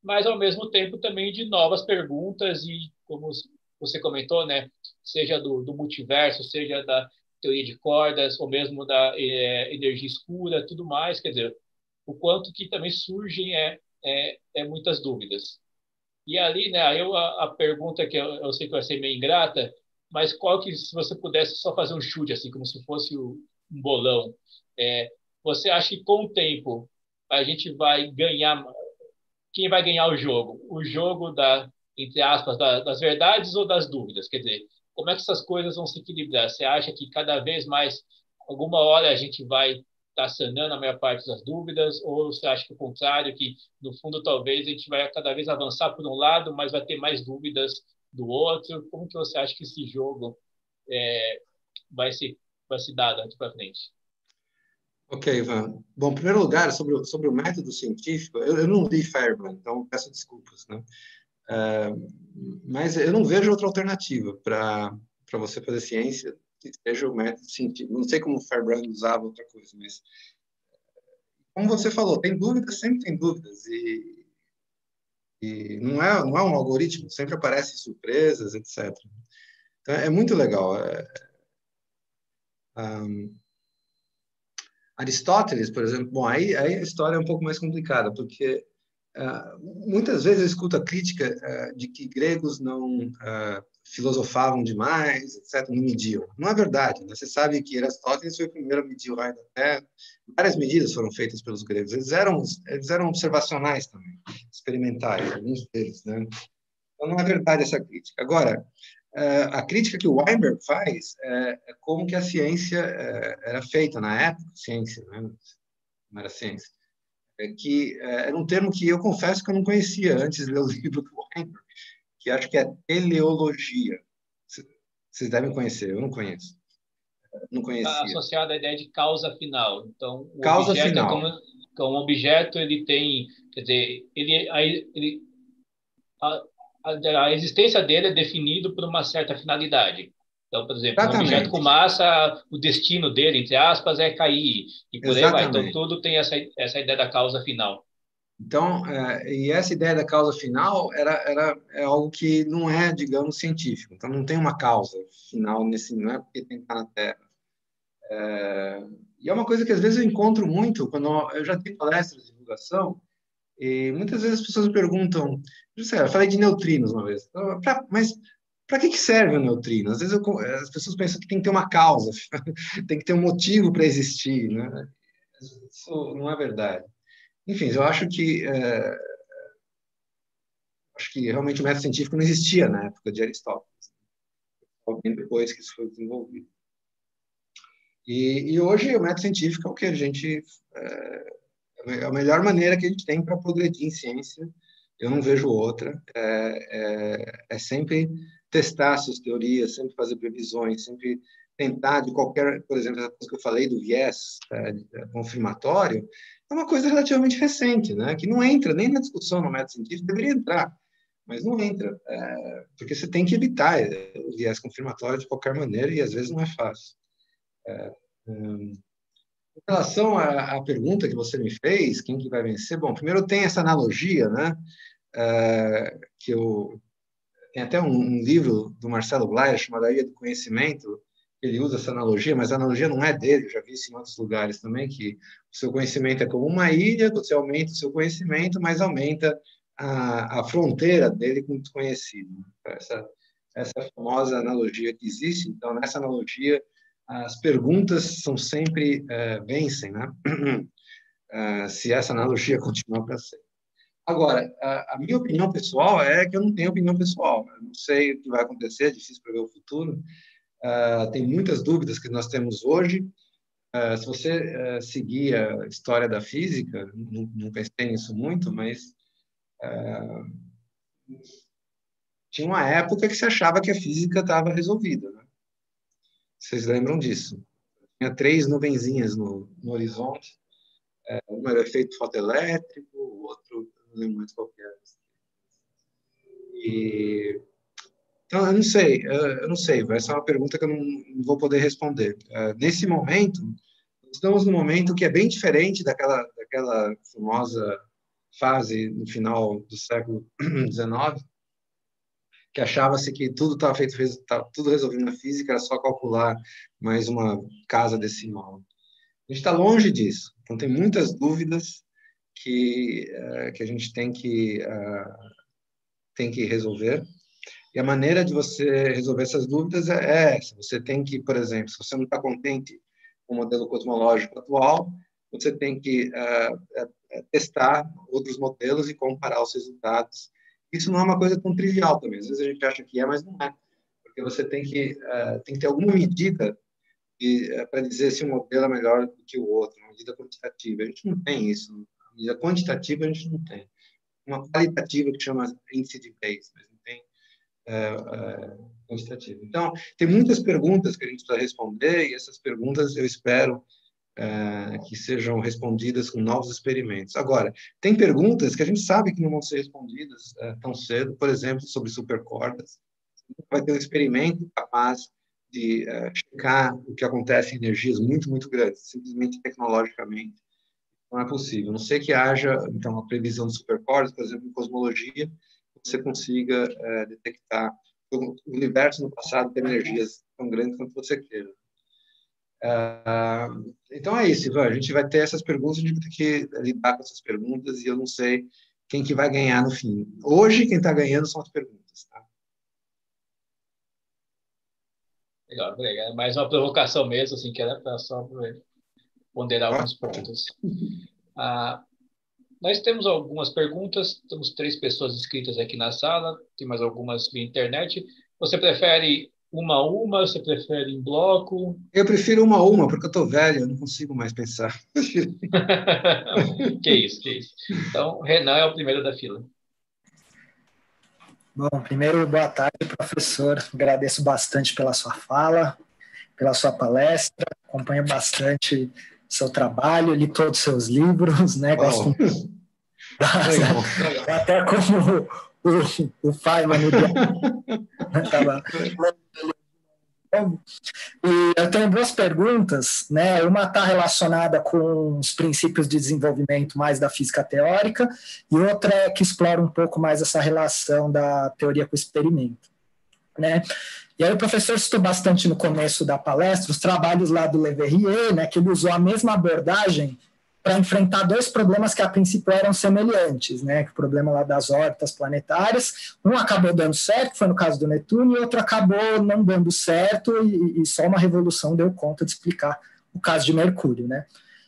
mas ao mesmo tempo também de novas perguntas e, como você comentou, né, seja do, do multiverso, seja da teoria de cordas, ou mesmo da é, energia escura, tudo mais, quer dizer, o quanto que também surgem é, é, é muitas dúvidas. E ali, né, aí eu, a, a pergunta que eu, eu sei que vai ser meio ingrata, mas qual que, se você pudesse só fazer um chute, assim, como se fosse um bolão, é, você acha que com o tempo a gente vai ganhar, quem vai ganhar o jogo? O jogo da, entre aspas, da, das verdades ou das dúvidas? Quer dizer, como é que essas coisas vão se equilibrar? Você acha que cada vez mais, alguma hora a gente vai estar tá sanando a maior parte das dúvidas? Ou você acha que o contrário, que no fundo talvez a gente vai cada vez avançar por um lado, mas vai ter mais dúvidas do outro? Como que você acha que esse jogo é, vai se vai se dar daqui para frente? Ok, Ivan. Bom, em primeiro lugar, sobre o, sobre o método científico, eu, eu não li Fairbairn, então peço desculpas, né? Uh, mas eu não vejo outra alternativa para para você fazer ciência que seja o método científico. Não sei como o Fairbairn usava outra coisa, mas como você falou, tem dúvidas, sempre tem dúvidas e, e não é não é um algoritmo, sempre aparecem surpresas, etcétera. Então é muito legal. É, um, Aristóteles, por exemplo, bom, aí, aí a história é um pouco mais complicada, porque uh, muitas vezes eu escuto a crítica uh, de que gregos não uh, filosofavam demais, etcétera, não mediam. Não é verdade, né? Você sabe que Aristóteles foi o primeiro a medir o raio da Terra, várias medidas foram feitas pelos gregos, eles eram, eles eram observacionais também, experimentais, alguns deles, né? Então não é verdade essa crítica. Agora, a crítica que o Weinberg faz é, é como que a ciência é, era feita na época, ciência, né? Não era ciência, é que é, era um termo que eu confesso que eu não conhecia antes de ler o livro do Weinberg, que acho que é teleologia. Vocês devem conhecer, eu não conheço, não Está conhecia. associado à ideia de causa final. Então, o Causa objeto é final. como, como um objeto, ele tem, quer dizer, ele, a, ele, a, a, a existência dele é definido por uma certa finalidade. Então, por exemplo, um objeto com Exatamente, massa, o destino dele, entre aspas, é cair, e por aí vai. Então, exatamente. tudo tem essa, essa ideia da causa final. Então, é, e essa ideia da causa final era, era é algo que não é, digamos, científico. Então, não tem uma causa final nesse, não é porque tem que estar na Terra. É, e é uma coisa que às vezes eu encontro muito quando eu já tenho palestras de divulgação e muitas vezes as pessoas me perguntam, eu falei de neutrinos uma vez, pra, mas para que que serve o neutrino? Às vezes eu, as pessoas pensam que tem que ter uma causa, tem que ter um motivo para existir, né? Isso não é verdade. Enfim, eu acho que é, acho que realmente o método científico não existia na época de Aristóteles, bem depois que isso foi desenvolvido. E, e hoje o método científico é o que a gente é, é a melhor maneira que a gente tem para progredir em ciência. Eu não vejo outra. É, é, é sempre testar suas teorias, sempre fazer previsões, sempre tentar de qualquer, por exemplo, a coisa que eu falei do viés é, confirmatório, é uma coisa relativamente recente, né? Que não entra nem na discussão no método científico, deveria entrar, mas não entra, é, porque você tem que evitar o viés confirmatório de qualquer maneira e às vezes não é fácil. É, hum, em relação à, à pergunta que você me fez, quem que vai vencer? Bom, primeiro tem essa analogia, né? É, que eu tem até um, um livro do Marcelo Blay chamado A Ilha do Conhecimento. Ele usa essa analogia, mas a analogia não é dele. Eu já vi isso em outros lugares também, que o seu conhecimento é como uma ilha, você aumenta o seu conhecimento, mas aumenta a, a fronteira dele com o desconhecido. Essa essa é a famosa analogia que existe. Então, nessa analogia as perguntas são sempre uh, vencem, né? Uh, se essa analogia continuar para ser. Agora, a, a minha opinião pessoal é que eu não tenho opinião pessoal. Eu não sei o que vai acontecer, é difícil prever o futuro. Uh, tem muitas dúvidas que nós temos hoje. Uh, se você uh, seguir a história da física, não, não pensei nisso muito, mas tinha uma época que se achava que a física estava resolvida, né? Vocês lembram disso? Tinha três nuvenzinhas no, no horizonte. Um era efeito fotoelétrico, o outro, não lembro mais qual que era. E, então, eu não sei, eu não sei, essa é uma pergunta que eu não, não vou poder responder. Nesse momento, estamos num momento que é bem diferente daquela, daquela famosa fase no final do século dezenove, que achava-se que tudo estava feito, estava tudo resolvido na física, era só calcular mais uma casa decimal. A gente está longe disso, então tem muitas dúvidas que, uh, que a gente tem que, uh, tem que resolver. E a maneira de você resolver essas dúvidas é essa. Você tem que, por exemplo, se você não está contente com o modelo cosmológico atual, você tem que uh, uh, testar outros modelos e comparar os resultados. Isso não é uma coisa tão trivial também. Às vezes a gente acha que é, mas não é. Porque você tem que, uh, tem que ter alguma medida uh, para dizer se um modelo é melhor do que o outro, uma medida quantitativa. A gente não tem isso. A medida quantitativa a gente não tem. Uma qualitativa que chama índice de Bayes, mas não tem uh, uh, quantitativa. Então, tem muitas perguntas que a gente precisa responder e essas perguntas eu espero Uh, que sejam respondidas com novos experimentos. Agora, tem perguntas que a gente sabe que não vão ser respondidas uh, tão cedo, por exemplo, sobre supercordas. Vai ter um experimento capaz de uh, checar o que acontece em energias muito, muito grandes, simplesmente tecnologicamente. Não é possível. Não sei que haja, então, a previsão de supercordas, por exemplo, em cosmologia, você consiga uh, detectar o universo no passado tem energias tão grandes quanto você queira. Uh, então é isso, Ivan. A gente vai ter essas perguntas, a gente vai ter que lidar com essas perguntas e eu não sei quem que vai ganhar no fim. Hoje, quem está ganhando são as perguntas. Tá? Legal, legal. Mais uma provocação mesmo, assim, que era para só ponderar alguns pontos. Ah, nós temos algumas perguntas, temos três pessoas inscritas aqui na sala, tem mais algumas via internet. Você prefere uma a uma? Você prefere em bloco? Eu prefiro uma a uma, porque eu estou velho, eu não consigo mais pensar. Que isso, que isso. Então, Renan é o primeiro da fila. Bom, primeiro, boa tarde, professor. Agradeço bastante pela sua fala, pela sua palestra. Acompanho bastante seu trabalho, li todos os seus livros, né? Uau. Gosto muito. Até como o, o Feynman no dia. Estava E eu tenho duas perguntas, né? Uma está relacionada com os princípios de desenvolvimento mais da física teórica e outra é que explora um pouco mais essa relação da teoria com o experimento, né? E aí o professor citou bastante no começo da palestra os trabalhos lá do Le Verrier, né? Que ele usou a mesma abordagem para enfrentar dois problemas que a princípio eram semelhantes, né? O problema lá das órbitas planetárias, um acabou dando certo, foi no caso do Netuno, e outro acabou não dando certo e, e só uma revolução deu conta de explicar o caso de Mercúrio, né?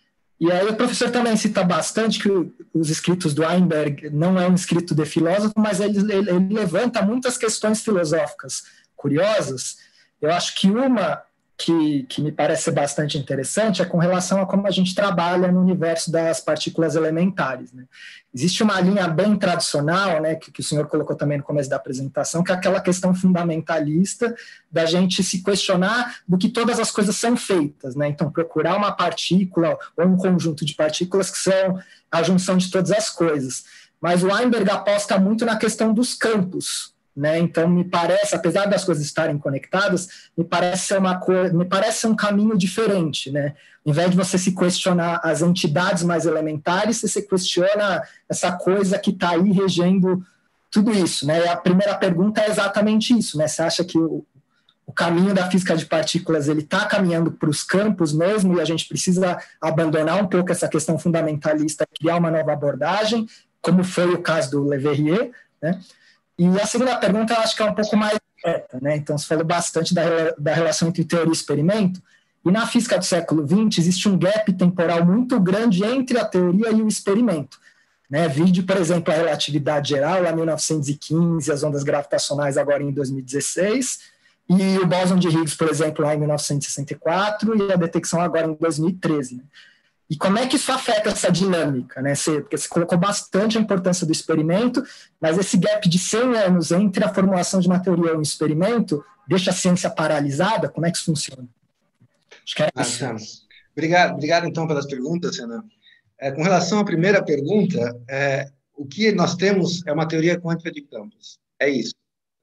E aí o professor também cita bastante que o, os escritos do Weinberg não é um escrito de filósofo, mas ele, ele, ele levanta muitas questões filosóficas curiosas. Eu acho que uma Que, que me parece ser bastante interessante é com relação a como a gente trabalha no universo das partículas elementares, né? Existe uma linha bem tradicional, né, que, que o senhor colocou também no começo da apresentação, que é aquela questão fundamentalista da gente se questionar do que todas as coisas são feitas, né? Então, procurar uma partícula ou um conjunto de partículas que são a junção de todas as coisas. Mas o Weinberg aposta muito na questão dos campos, né? Então me parece, apesar das coisas estarem conectadas, me parece ser uma coisa, me parece ser um caminho diferente, né? Ao invés de você se questionar as entidades mais elementares, você se questiona essa coisa que está aí regendo tudo isso, né? E a primeira pergunta é exatamente isso, né? Você acha que o, o caminho da física de partículas ele está caminhando para os campos mesmo e a gente precisa abandonar um pouco essa questão fundamentalista, criar uma nova abordagem, como foi o caso do Le Verrier, né? E a segunda pergunta eu acho que é um pouco mais direta, né? Então, você falou bastante da, da relação entre teoria e experimento, e na física do século vinte existe um gap temporal muito grande entre a teoria e o experimento, né? Vide, por exemplo, a relatividade geral, lá em mil novecentos e quinze, as ondas gravitacionais agora em dois mil e dezesseis, e o bóson de Higgs, por exemplo, lá em mil novecentos e sessenta e quatro, e a detecção agora em dois mil e treze, né? E como é que isso afeta essa dinâmica, né? Você, porque você colocou bastante a importância do experimento, mas esse gap de cem anos entre a formulação de uma teoria e um experimento deixa a ciência paralisada? Como é que isso funciona? Acho que era ah, isso. tá. Obrigado, obrigado, então, pelas perguntas, Renan. É, com relação à primeira pergunta, é, o que nós temos é uma teoria quântica de campos. É isso.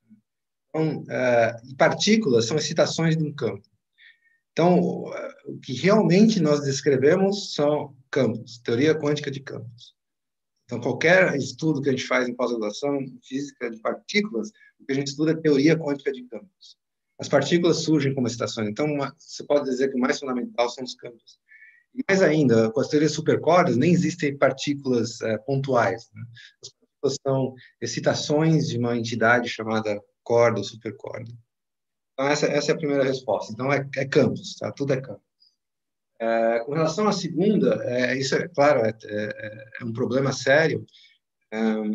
Então, é, e partículas são excitações de um campo. Então, o que realmente nós descrevemos são campos, teoria quântica de campos. Então, qualquer estudo que a gente faz em pós-graduação em física de partículas, o que a gente estuda é teoria quântica de campos. As partículas surgem como excitações, então uma, você pode dizer que o mais fundamental são os campos. E mais ainda, com as teorias supercordas, nem existem partículas é, pontuais, né? As partículas são excitações de uma entidade chamada corda ou supercorda. Então, essa, essa é a primeira resposta. Então, é, é campos, tá? Tudo é campos. É, com relação à segunda, é, isso é, claro, é, é, é um problema sério, é,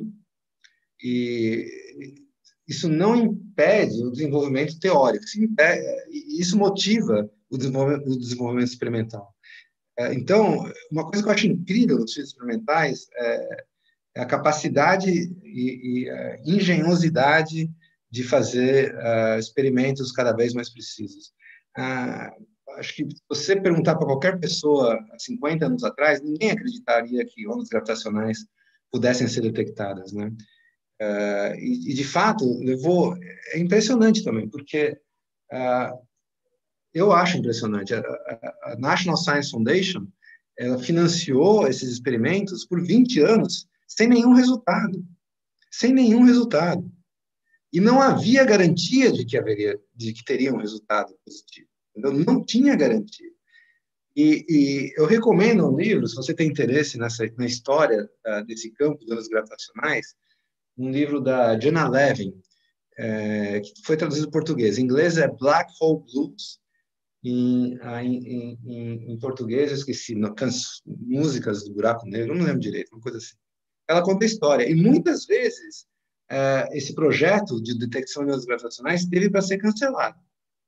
e isso não impede o desenvolvimento teórico, isso, impede, isso motiva o desenvolvimento, o desenvolvimento experimental. É, então, uma coisa que eu acho incrível nos físicos experimentais é, é a capacidade e, e a engenhosidade de fazer uh, experimentos cada vez mais precisos. Uh, acho que se você perguntar para qualquer pessoa há cinquenta anos atrás, ninguém acreditaria que ondas gravitacionais pudessem ser detectadas, né? Uh, e, e, de fato, levou... É impressionante também, porque uh, eu acho impressionante. A, a, a National Science Foundation, ela financiou esses experimentos por vinte anos sem nenhum resultado. Sem nenhum resultado. E não havia garantia de que haveria, de que teria um resultado positivo. Então, não tinha garantia. E, e eu recomendo um livro, se você tem interesse nessa, na história uh, desse campo de ondas gravitacionais, um livro da Jana Levin, é, que foi traduzido em português. Em inglês é Black Hole Blues. Em, em, em, em português, eu esqueci, no, canso, músicas do Buraco Negro, não lembro direito, uma coisa assim. Ela conta a história. E muitas vezes, é, esse projeto de detecção de ondas gravitacionais teve para ser cancelado.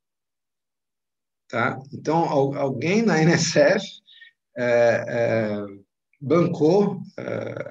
Tá? Então, alguém na N S F é, é, bancou, é,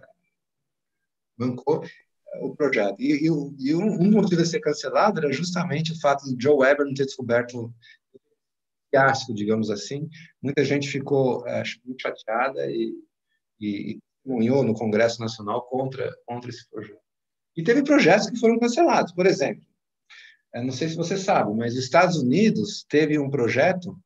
bancou o projeto. E, e, e um, um motivo de ser cancelado era justamente o fato de Joe Weber não ter descoberto fiasco, digamos assim. Muita gente ficou acho, muito chateada e, e, e testemunhou no Congresso Nacional contra, contra esse projeto. E teve projetos que foram cancelados. Por exemplo, não sei se você sabe, mas os Estados Unidos teve um projeto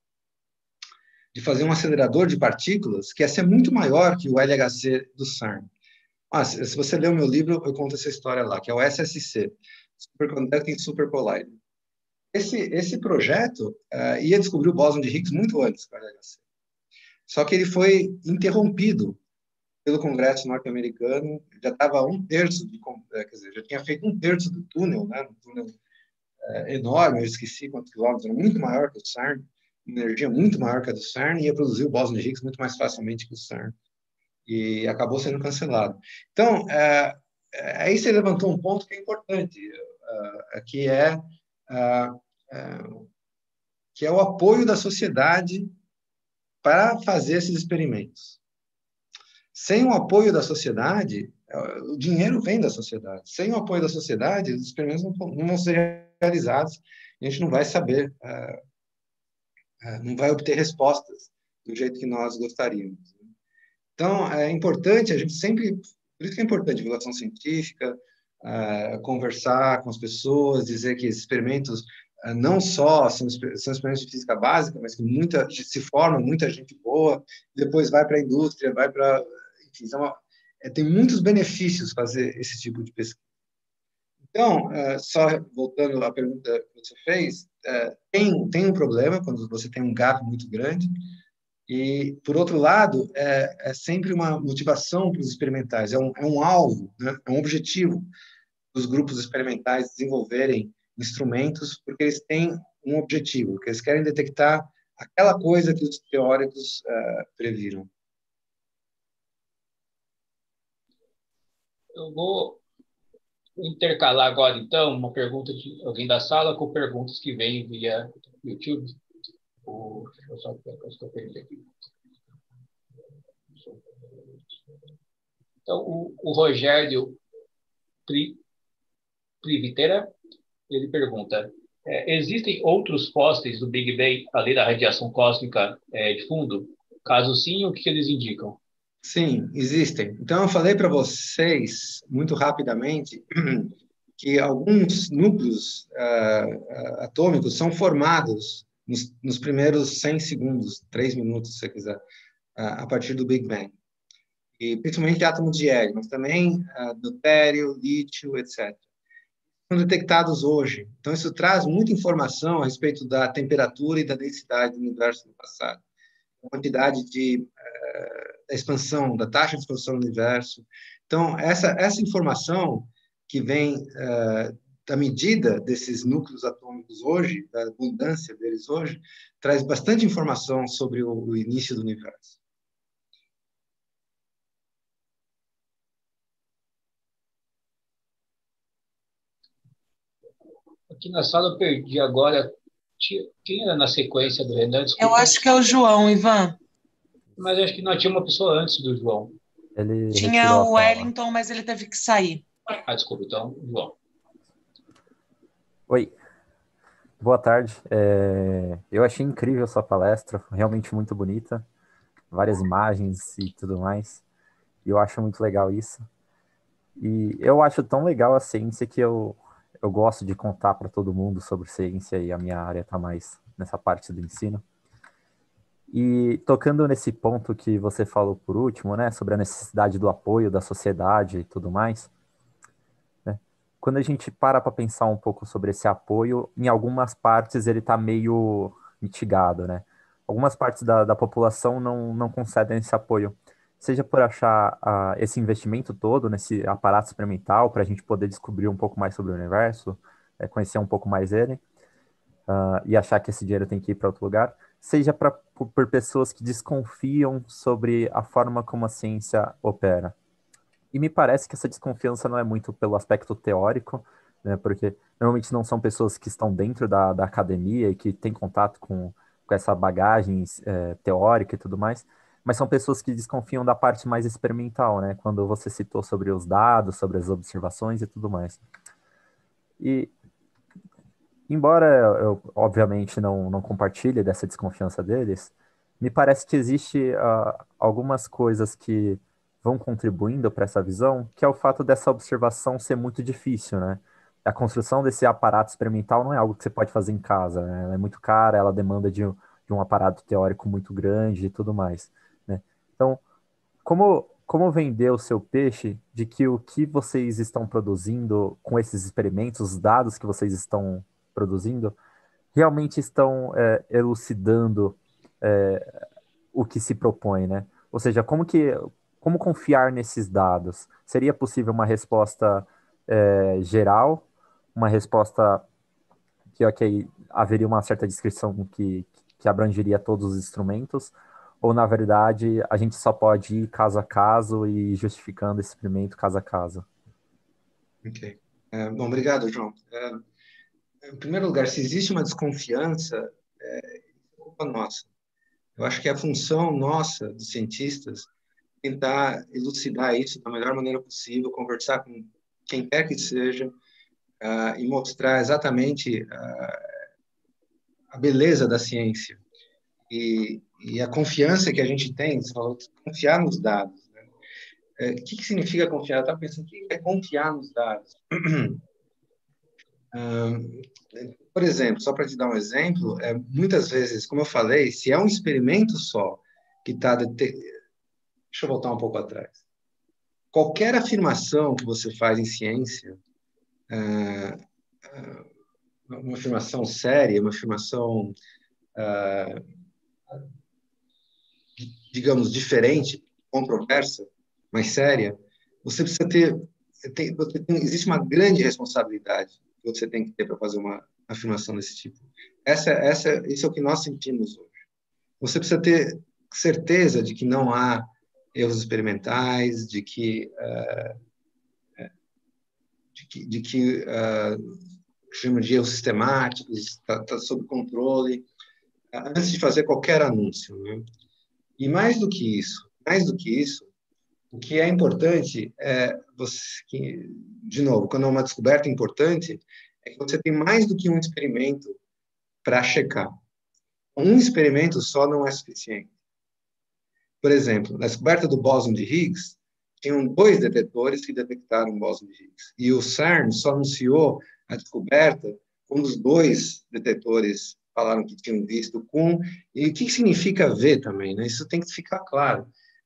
de fazer um acelerador de partículas que ia ser muito maior que o L H C do CERN. Ah, se você ler o meu livro, eu conto essa história lá, que é o S S C, Superconducting Super Collider. Esse, esse projeto uh, ia descobrir o bóson de Higgs muito antes do L H C. Só que ele foi interrompido pelo Congresso norte-americano, já estava um terço, de, quer dizer, já tinha feito um terço do túnel, né, um túnel uh, enorme, eu esqueci quantos quilômetros, era muito maior que o CERN, energia muito maior que a do CERN, e ia produzir o bóson de Higgs muito mais facilmente que o CERN. E acabou sendo cancelado. Então, uh, aí você levantou um ponto que é importante, uh, que é uh, uh, que é o apoio da sociedade para fazer esses experimentos. Sem o apoio da sociedade, o dinheiro vem da sociedade. Sem o apoio da sociedade, os experimentos não, não vão ser realizados, e a gente não vai saber, uh, uh, não vai obter respostas do jeito que nós gostaríamos. Então, é importante, a gente sempre, por isso que é importante a divulgação científica, uh, conversar com as pessoas, dizer que esses experimentos uh, não só são, são experimentos de física básica, mas que muita, se forma muita gente boa, depois vai para a indústria, vai para... Enfim, então, é, tem muitos benefícios fazer esse tipo de pesquisa. Então, uh, só voltando à pergunta que você fez, uh, tem, tem um problema quando você tem um gap muito grande. E, por outro lado, é, é sempre uma motivação para os experimentais, é um, é um alvo, né? É um objetivo dos grupos experimentais desenvolverem instrumentos, porque eles têm um objetivo, que eles querem detectar aquela coisa que os teóricos uh, previram. Eu vou intercalar agora, então, uma pergunta de alguém da sala com perguntas que vêm via YouTube. O, deixa eu só ver a que eu perdi aqui. Então, o, o Rogério Pri, Privitera, ele pergunta, é, existem outros fósseis do Big Bang, além da radiação cósmica é, de fundo? Caso sim, o que eles indicam? Sim, existem. Então, eu falei para vocês, muito rapidamente, que alguns núcleos uh, atômicos são formados nos, nos primeiros cem segundos, três minutos, se você quiser, uh, a partir do Big Bang. e principalmente átomos de hélio, mas também uh, deutério, lítio, etcétera. São detectados hoje. Então, isso traz muita informação a respeito da temperatura e da densidade do universo no passado. A quantidade de uh, da expansão, da taxa de expansão do universo. Então, essa, essa informação que vem uh, da medida desses núcleos atômicos hoje, da abundância deles hoje, traz bastante informação sobre o, o início do universo. Aqui na sala eu perdi agora. Quem era na sequência do Renan? Desculpa. Eu acho que é o João, Ivan. Mas acho que nós tinha uma pessoa antes do João. Ele tinha o Wellington, mas ele teve que sair. Ah, desculpa, então, João. Oi. Boa tarde. É... Eu achei incrível a sua palestra, realmente muito bonita. Várias imagens e tudo mais. E eu acho muito legal isso. E eu acho tão legal a ciência que eu, eu gosto de contar para todo mundo sobre ciência, e a minha área está mais nessa parte do ensino. E tocando nesse ponto que você falou por último, né, sobre a necessidade do apoio da sociedade e tudo mais, né, quando a gente para para pensar um pouco sobre esse apoio, em algumas partes ele está meio mitigado, né? Algumas partes da, da população não, não concedem esse apoio, seja por achar uh, esse investimento todo nesse aparato experimental para a gente poder descobrir um pouco mais sobre o universo, é, conhecer um pouco mais ele, uh, e achar que esse dinheiro tem que ir para outro lugar, seja pra, por, por pessoas que desconfiam sobre a forma como a ciência opera. E me parece que essa desconfiança não é muito pelo aspecto teórico, né, porque normalmente não são pessoas que estão dentro da, da academia e que têm contato com, com essa bagagem é, teórica e tudo mais, mas são pessoas que desconfiam da parte mais experimental, né, quando você citou sobre os dados, sobre as observações e tudo mais. E, embora eu, obviamente, não, não compartilhe dessa desconfiança deles, me parece que existe uh, algumas coisas que vão contribuindo para essa visão, que é o fato dessa observação ser muito difícil, né? A construção desse aparato experimental não é algo que você pode fazer em casa, né? Ela é muito cara, ela demanda de, de um aparato teórico muito grande e tudo mais, né? Então, como, como vender o seu peixe de que o que vocês estão produzindo com esses experimentos, os dados que vocês estão produzindo, realmente estão é, elucidando é, o que se propõe, né? Ou seja, como que como confiar nesses dados? Seria possível uma resposta é, geral, uma resposta que, ok, haveria uma certa descrição que, que abrangeria todos os instrumentos, ou, na verdade, a gente só pode ir caso a caso e justificando esse experimento caso a caso? Ok. É, bom, obrigado, João. É, em primeiro lugar, se existe uma desconfiança, é culpa nossa. Eu acho que é a função nossa, dos cientistas, tentar elucidar isso da melhor maneira possível, conversar com quem quer que seja, uh, e mostrar exatamente uh, a beleza da ciência e, e a confiança que a gente tem, você falou, confiar nos dados. Né? Uh, o que, que significa confiar? Eu estava pensando, o que é confiar nos dados? uh, por exemplo, só para te dar um exemplo, é, muitas vezes, como eu falei, se é um experimento só que está... Deixa eu voltar um pouco atrás. Qualquer afirmação que você faz em ciência, uh, uh, uma afirmação séria, uma afirmação, uh, digamos, diferente, controversa, mas séria, você precisa ter, tem, tem, existe uma grande responsabilidade que você tem que ter para fazer uma afirmação desse tipo. Essa, essa, esse é o que nós sentimos hoje. Você precisa ter certeza de que não há erros experimentais, de que uh, de que, de que uh, chama de erros sistemáticos, está tá sob controle, uh, antes de fazer qualquer anúncio. Né? E mais do que isso, mais do que isso, o que é importante é, você, que, de novo, quando é uma descoberta importante, é que você tem mais do que um experimento para checar. Um experimento só não é suficiente. Por exemplo, na descoberta do bóson de Higgs, tinham dois detectores que detectaram o bóson de Higgs. E o CERN só anunciou a descoberta quando os dois detectores falaram que tinham visto com... E o que significa ver também? Né? Isso tem que ficar claro.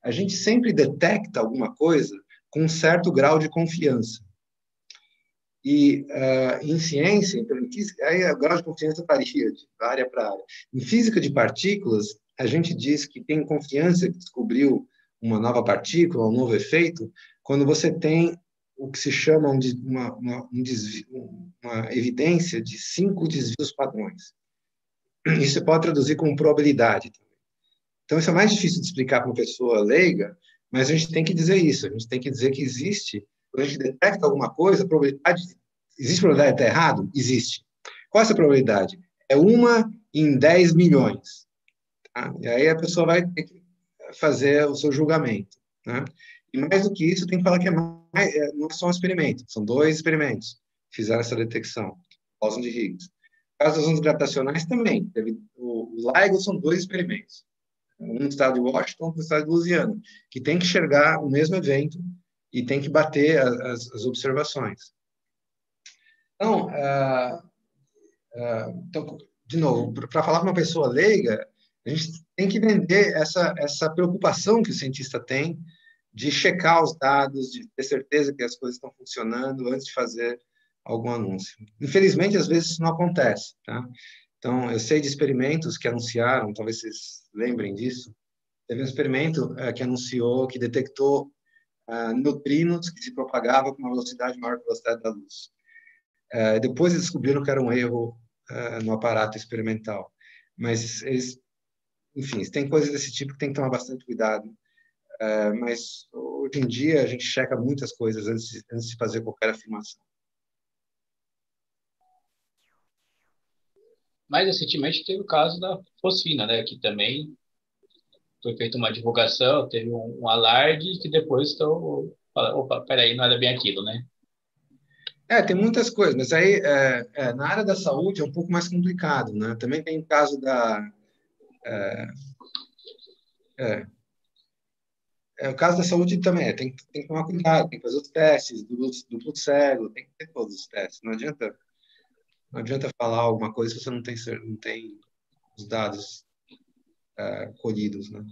a gente sempre detecta alguma coisa com um certo grau de confiança. E uh, em ciência, então, em física, aí o grau de confiança varia de área para área. Em física de partículas, a gente diz que tem confiança que descobriu uma nova partícula, um novo efeito, quando você tem o que se chama um, uma, uma, um desvio, uma evidência de cinco desvios padrões. Isso você pode traduzir como probabilidade. Então, isso é mais difícil de explicar para uma pessoa leiga, mas a gente tem que dizer isso. A gente tem que dizer que existe, quando a gente detecta alguma coisa, a probabilidade, existe probabilidade de estar errado? Existe. Qual é essa probabilidade? É uma em dez milhões. Tá? E aí a pessoa vai ter que fazer o seu julgamento. Né? E mais do que isso, tem que falar que é mais, é, não é só um experimento, são dois experimentos que fizeram essa detecção, Boson de Higgs. No caso das ondas gravitacionais também, teve, o, o LIGO são dois experimentos, um no estado de Washington, outro no estado de Louisiana, que tem que enxergar o mesmo evento e tem que bater as, as observações. Então, uh, uh, então, de novo, para falar para uma pessoa leiga, a gente tem que vender essa, essa preocupação que o cientista tem de checar os dados, de ter certeza que as coisas estão funcionando antes de fazer algum anúncio. Infelizmente, às vezes isso não acontece. Tá? Então, eu sei de experimentos que anunciaram, talvez vocês lembrem disso, teve um experimento uh, que anunciou que detectou uh, neutrinos que se propagavam com uma velocidade maior que a velocidade da luz. Uh, depois eles descobriram que era um erro uh, no aparato experimental. Mas eles, enfim, tem coisas desse tipo que tem que tomar bastante cuidado. Uh, mas hoje em dia a gente checa muitas coisas antes de, antes de fazer qualquer afirmação. Mais recentemente teve o caso da fosfina, né, que também foi feita uma divulgação, teve um, um alarde que depois estão falando, opa, peraí, não era bem aquilo, né? É, tem muitas coisas, mas aí é, é, na área da saúde é um pouco mais complicado, né? Também tem o caso da é, é, É, o caso da saúde também é, tem, tem que tomar cuidado, tem que fazer os testes, duplo, duplo cego, tem que ter todos os testes. Não adianta, não adianta falar alguma coisa se você não tem, não tem os dados uh, colhidos, né?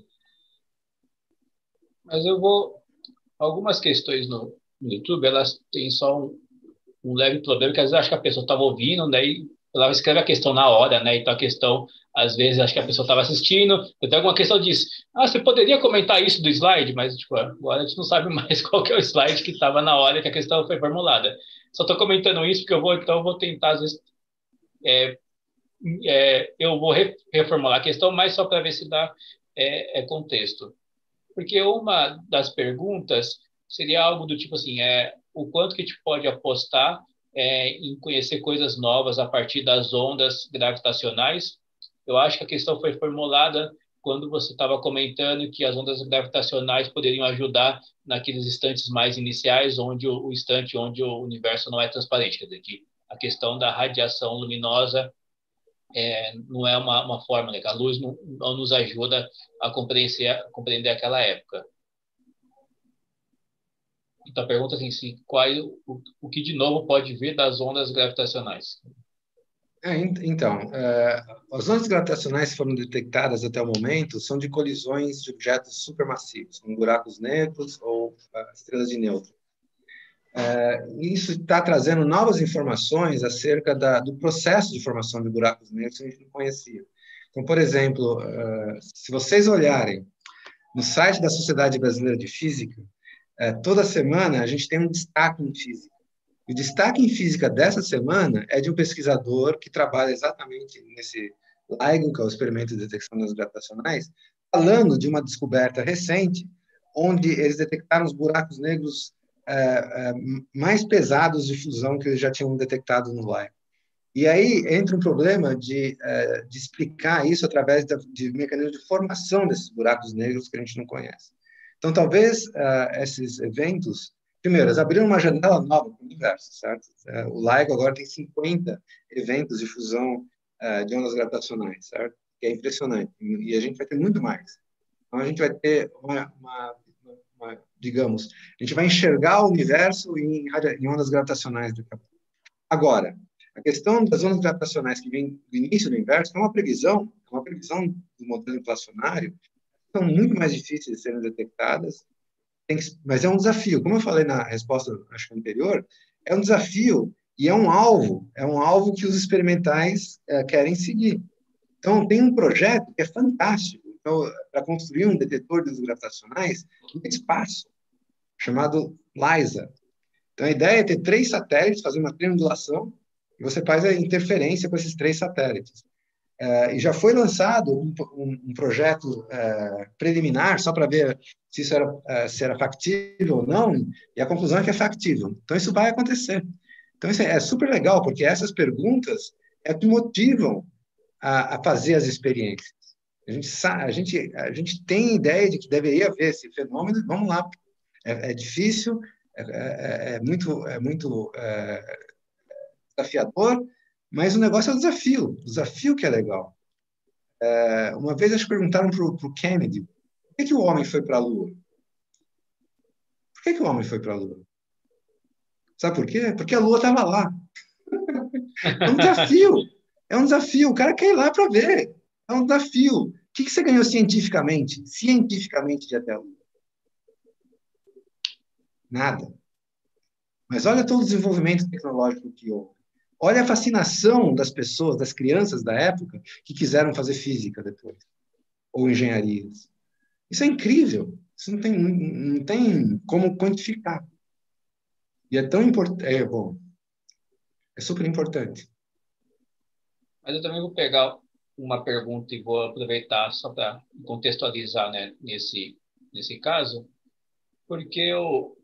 Mas eu vou... Algumas questões no, no YouTube, elas têm só um, um leve problema, que às vezes eu acho que a pessoa estava ouvindo, daí ela escreve a questão na hora, né? Então a questão, às vezes, acho que a pessoa estava assistindo, eu tenho alguma questão disso. Ah, você poderia comentar isso do slide? Mas, tipo, agora a gente não sabe mais qual que é o slide que estava na hora que a questão foi formulada. Só estou comentando isso porque eu vou, então, eu vou tentar, às vezes, é, é, eu vou re, reformular a questão, mas só para ver se dá é, é contexto. Porque uma das perguntas seria algo do tipo assim, é, o quanto que a gente pode apostar é, em conhecer coisas novas a partir das ondas gravitacionais. Eu acho que a questão foi formulada quando você estava comentando que as ondas gravitacionais poderiam ajudar naqueles instantes mais iniciais, onde o, o instante onde o universo não é transparente, quer dizer, que a questão da radiação luminosa é, não é uma, uma fórmula, que a luz não, não nos ajuda a compreender, a compreender aquela época. Então, a pergunta é assim, qual, o, o que de novo pode vir das ondas gravitacionais? É, então, é, as ondas gravitacionais que foram detectadas até o momento são de colisões de objetos supermassivos, como buracos negros ou uh, estrelas de nêutron. É, isso está trazendo novas informações acerca da, do processo de formação de buracos negros que a gente não conhecia. Então, por exemplo, uh, se vocês olharem no site da Sociedade Brasileira de Física, uh, toda semana a gente tem um destaque em física. O destaque em física dessa semana é de um pesquisador que trabalha exatamente nesse LIGO, que é o experimento de detecção das gravitacionais, falando de uma descoberta recente, onde eles detectaram os buracos negros é, é, mais pesados de fusão que eles já tinham detectado no LIGO. E aí entra um problema de, é, de explicar isso através de, de mecanismos de formação desses buracos negros que a gente não conhece. Então, talvez uh, esses eventos... Primeiro, eles abriram uma janela nova para o universo, certo? O LIGO agora tem cinquenta eventos de fusão uh, de ondas gravitacionais, certo? Que é impressionante. E a gente vai ter muito mais. Então, a gente vai ter uma, uma, uma digamos, a gente vai enxergar o universo em, em ondas gravitacionais daqui a pouco. Agora, a questão das ondas gravitacionais que vem do início do universo é uma previsão, é uma previsão do modelo inflacionário são muito mais difíceis de serem detectadas, tem que, mas é um desafio. Como eu falei na resposta, acho que anterior, é um desafio e é um alvo, é um alvo que os experimentais é, querem seguir. Então, tem um projeto que é fantástico então, para construir um detetor de ondas gravitacionais no espaço, chamado LISA. Então, a ideia é ter três satélites, fazer uma triangulação, e você faz a interferência com esses três satélites. É, e já foi lançado um, um, um projeto é, preliminar, só para ver se isso era, é, se era factível ou não, e a conclusão é que é factível. Então, isso vai acontecer. Então, isso é, é super legal, porque essas perguntas é que motivam a, a fazer as experiências. A gente, sabe, a, gente, a gente tem ideia de que deveria haver esse fenômeno, vamos lá. É, é difícil, é, é, é muito, é muito é, desafiador, mas o negócio é o desafio, o desafio que é legal. É, uma vez eles perguntaram para o Kennedy, por que, que o homem foi para a Lua? Por que, que o homem foi para a Lua? Sabe por quê? Porque a Lua estava lá. É um desafio, é um desafio, o cara quer ir lá para ver, é um desafio. O que, que você ganhou cientificamente? Cientificamente de ir até a Lua? Nada. Mas olha todo o desenvolvimento tecnológico que houve. Olha a fascinação das pessoas, das crianças da época, que quiseram fazer física depois, ou engenharias. Isso é incrível. Isso não tem, não tem como quantificar. E é tão importante. É, bom, é super importante. Mas eu também vou pegar uma pergunta e vou aproveitar só para contextualizar, né, nesse, nesse caso, porque eu,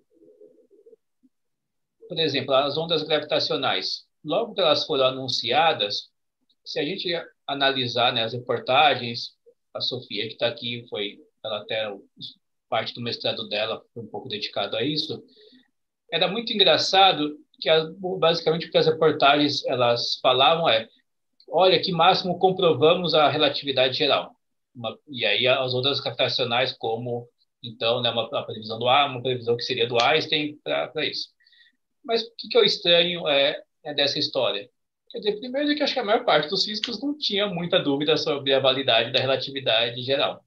por exemplo, as ondas gravitacionais, logo que elas foram anunciadas, se a gente analisar, né, as reportagens, a Sofia que está aqui, foi, ela até, parte do mestrado dela foi um pouco dedicado a isso, era muito engraçado que, basicamente, o que as reportagens elas falavam é, olha, que máximo comprovamos a relatividade geral. Uma, e aí as ondas gravitacionais, como, então, né, uma, uma previsão do Einstein, uma previsão que seria do Einstein para isso. Mas o que, que é o estranho é, é dessa história? Quer dizer, primeiro que acho que a maior parte dos físicos não tinha muita dúvida sobre a validade da relatividade geral.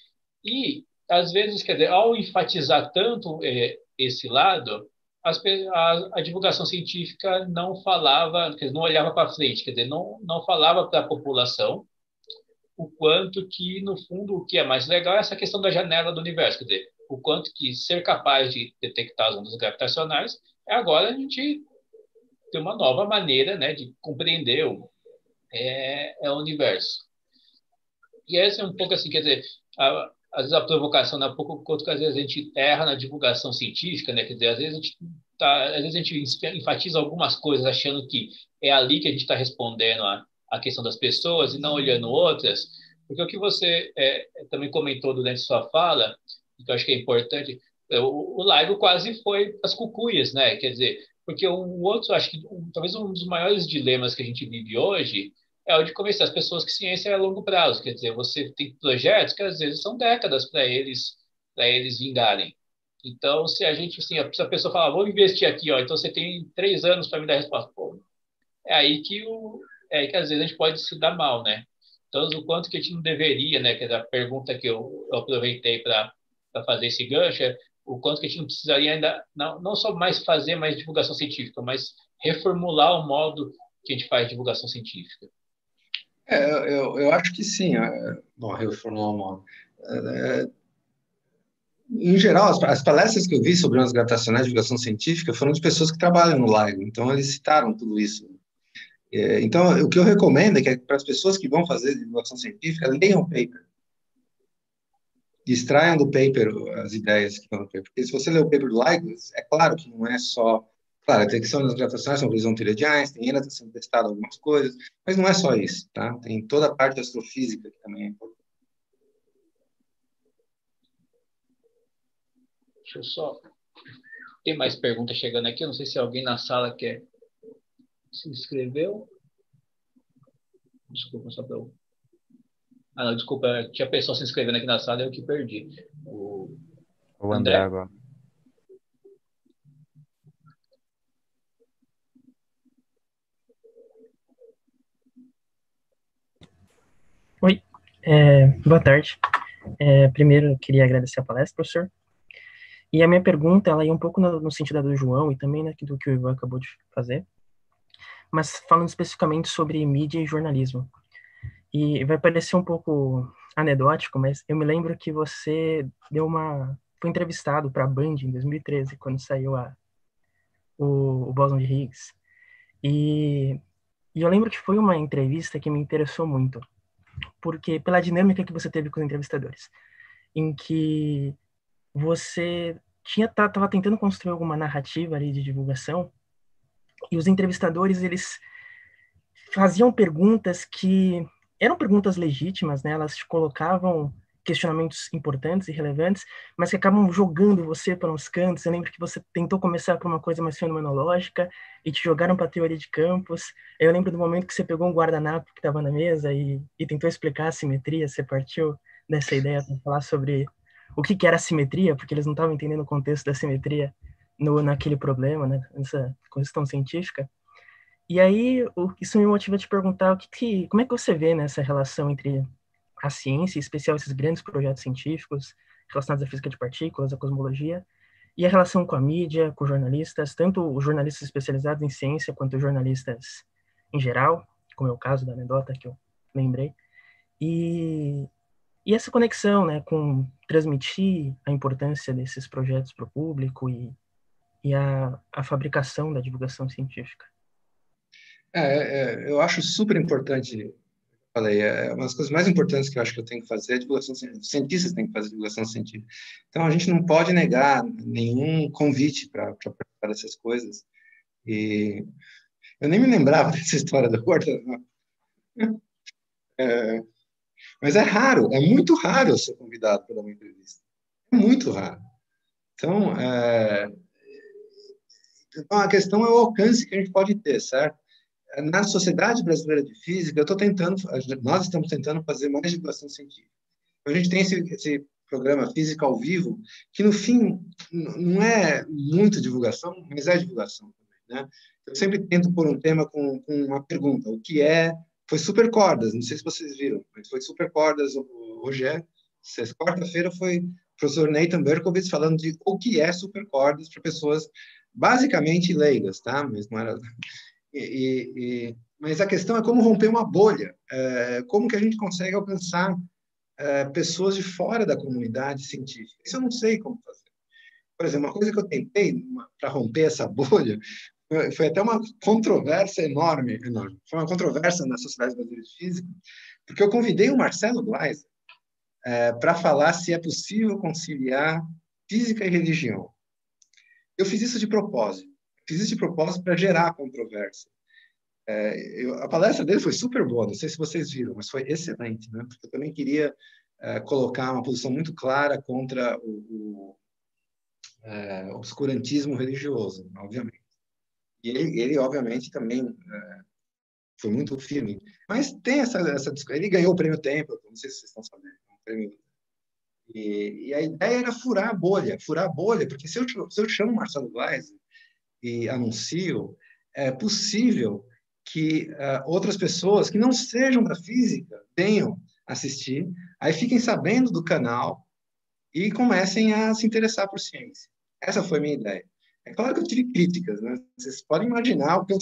E, às vezes, quer dizer, ao enfatizar tanto é, esse lado, as, a, a divulgação científica não falava, quer dizer, não olhava para frente, quer dizer, não, não falava para a população o quanto que, no fundo, o que é mais legal é essa questão da janela do universo, quer dizer, o quanto que ser capaz de detectar as ondas gravitacionais é agora a gente ter uma nova maneira, né, de compreender o, é, é o universo. E essa é um pouco assim, quer dizer, a, às vezes a provocação, né, um pouco quanto que às vezes a gente erra na divulgação científica, né, quer dizer, às vezes a gente, tá, às vezes a gente enfatiza algumas coisas achando que é ali que a gente está respondendo a, a questão das pessoas e não olhando outras, porque o que você é, também comentou durante sua fala, que eu acho que é importante, o, o Laigo quase foi as cucuias, né, quer dizer, porque um outro, acho que um, talvez um dos maiores dilemas que a gente vive hoje é o de convencer as pessoas que ciência é a longo prazo. Quer dizer, você tem projetos que às vezes são décadas para eles, para eles vingarem. Então, se a gente, assim, se a pessoa falar, vou investir aqui, ó, então você tem três anos para me dar a resposta. Pô, é aí que o, é aí que às vezes a gente pode se dar mal, né? Então, o quanto que a gente não deveria, né? Que é a pergunta que eu, eu aproveitei para fazer esse gancho é o quanto que a gente não precisaria ainda, não, não só mais fazer mais divulgação científica, mas reformular o modo que a gente faz divulgação científica. É, eu, eu acho que sim. É, bom, reformular o modo. É, em geral, as, as palestras que eu vi sobre ondas gravitacionais de divulgação científica foram de pessoas que trabalham no LIGO, então eles citaram tudo isso. É, então, o que eu recomendo é que para as pessoas que vão fazer divulgação científica, leiam o paper. Extraiam do paper as ideias que estão no paper. Porque se você ler o paper do LIGO, é claro que não é só... Claro, a detecção das gravitacionais, uma previsão teoria de Einstein, ainda está sendo testado algumas coisas, mas não é só isso, tá? Tem toda a parte da astrofísica que também é importante. Deixa eu só... Tem mais perguntas chegando aqui. Eu não sei se alguém na sala quer se inscreveu. Desculpa, só para eu... Ah, não, desculpa. Tinha pessoa se inscrevendo aqui na sala e eu que perdi. O, O André, André agora. Oi, é, boa tarde. É, primeiro, eu queria agradecer a palestra, professor. E a minha pergunta, ela ia um pouco no, no sentido do João e também né, do que o Ivan acabou de fazer, mas falando especificamente sobre mídia e jornalismo. E vai parecer um pouco anedótico, mas eu me lembro que você deu uma... foi entrevistado para a Band em dois mil e treze, quando saiu a, o, o Bóson de Higgs. E, e eu lembro que foi uma entrevista que me interessou muito, porque pela dinâmica que você teve com os entrevistadores, em que você tinha estava tentando construir alguma narrativa ali de divulgação, e os entrevistadores, eles faziam perguntas que eram perguntas legítimas, né? Elas te colocavam questionamentos importantes e relevantes, mas que acabam jogando você para uns cantos. Eu lembro que você tentou começar por uma coisa mais fenomenológica e te jogaram para a teoria de campos. Eu lembro do momento que você pegou um guardanapo que estava na mesa e, e tentou explicar a simetria. Você partiu dessa ideia para falar sobre o que, que era a simetria, porque eles não estavam entendendo o contexto da simetria no, naquele problema, né? Nessa questão científica. E aí, isso me motiva a te perguntar o que, que, como é que você vê nessa relação entre a ciência, em especial esses grandes projetos científicos relacionados à física de partículas, à cosmologia, e a relação com a mídia, com jornalistas, tanto os jornalistas especializados em ciência quanto os jornalistas em geral, como é o caso da anedota que eu lembrei, e, e essa conexão, né, com transmitir a importância desses projetos para o público e, e a, a fabricação da divulgação científica. É, é, eu acho super importante, falei, é uma das coisas mais importantes que eu acho que eu tenho que fazer é a divulgação científica. Os cientistas têm que fazer divulgação científica. Então, a gente não pode negar nenhum convite para participar dessas coisas. E eu nem me lembrava dessa história do guardanapo. É, mas é raro, é muito raro eu ser convidado para dar uma entrevista. É muito raro. Então, é, então, a questão é o alcance que a gente pode ter, certo? Na Sociedade Brasileira de Física, eu estou tentando, nós estamos tentando fazer mais divulgação científica. A gente tem esse, esse programa Física ao Vivo, que no fim não é muito divulgação, mas é divulgação também, né? Eu sempre tento pôr um tema com, com uma pergunta, o que é, foi Supercordas, não sei se vocês viram, mas foi Supercordas, hoje é, quarta-feira foi o professor Nathan Berkowitz falando de o que é Supercordas para pessoas basicamente leigas, tá? Mas não era... E, e, mas a questão é como romper uma bolha, é, como que a gente consegue alcançar é, pessoas de fora da comunidade científica. Isso eu não sei como fazer. Por exemplo, uma coisa que eu tentei para romper essa bolha foi, foi até uma controvérsia enorme, enorme. Foi uma controvérsia na Sociedade Brasileira de Física, porque eu convidei o Marcelo Gleiser é, para falar se é possível conciliar física e religião. Eu fiz isso de propósito. Fiz isso de propósito para gerar controvérsia. É, eu, a palestra dele foi super boa, não sei se vocês viram, mas foi excelente, né? Porque eu também queria é, colocar uma posição muito clara contra o, o é, obscurantismo religioso, obviamente. E ele, ele obviamente, também é, foi muito firme. Mas tem essa, essa discussão. Ele ganhou o prêmio Templeton, não sei se vocês estão sabendo. Um prêmio. E, e a ideia era furar a bolha, furar a bolha, porque se eu, se eu chamo Marcelo Gleiser e anuncio, é possível que uh, outras pessoas que não sejam da física venham assistir, aí fiquem sabendo do canal e comecem a se interessar por ciência. Essa foi a minha ideia. É claro que eu tive críticas, né? Vocês podem imaginar o que eu...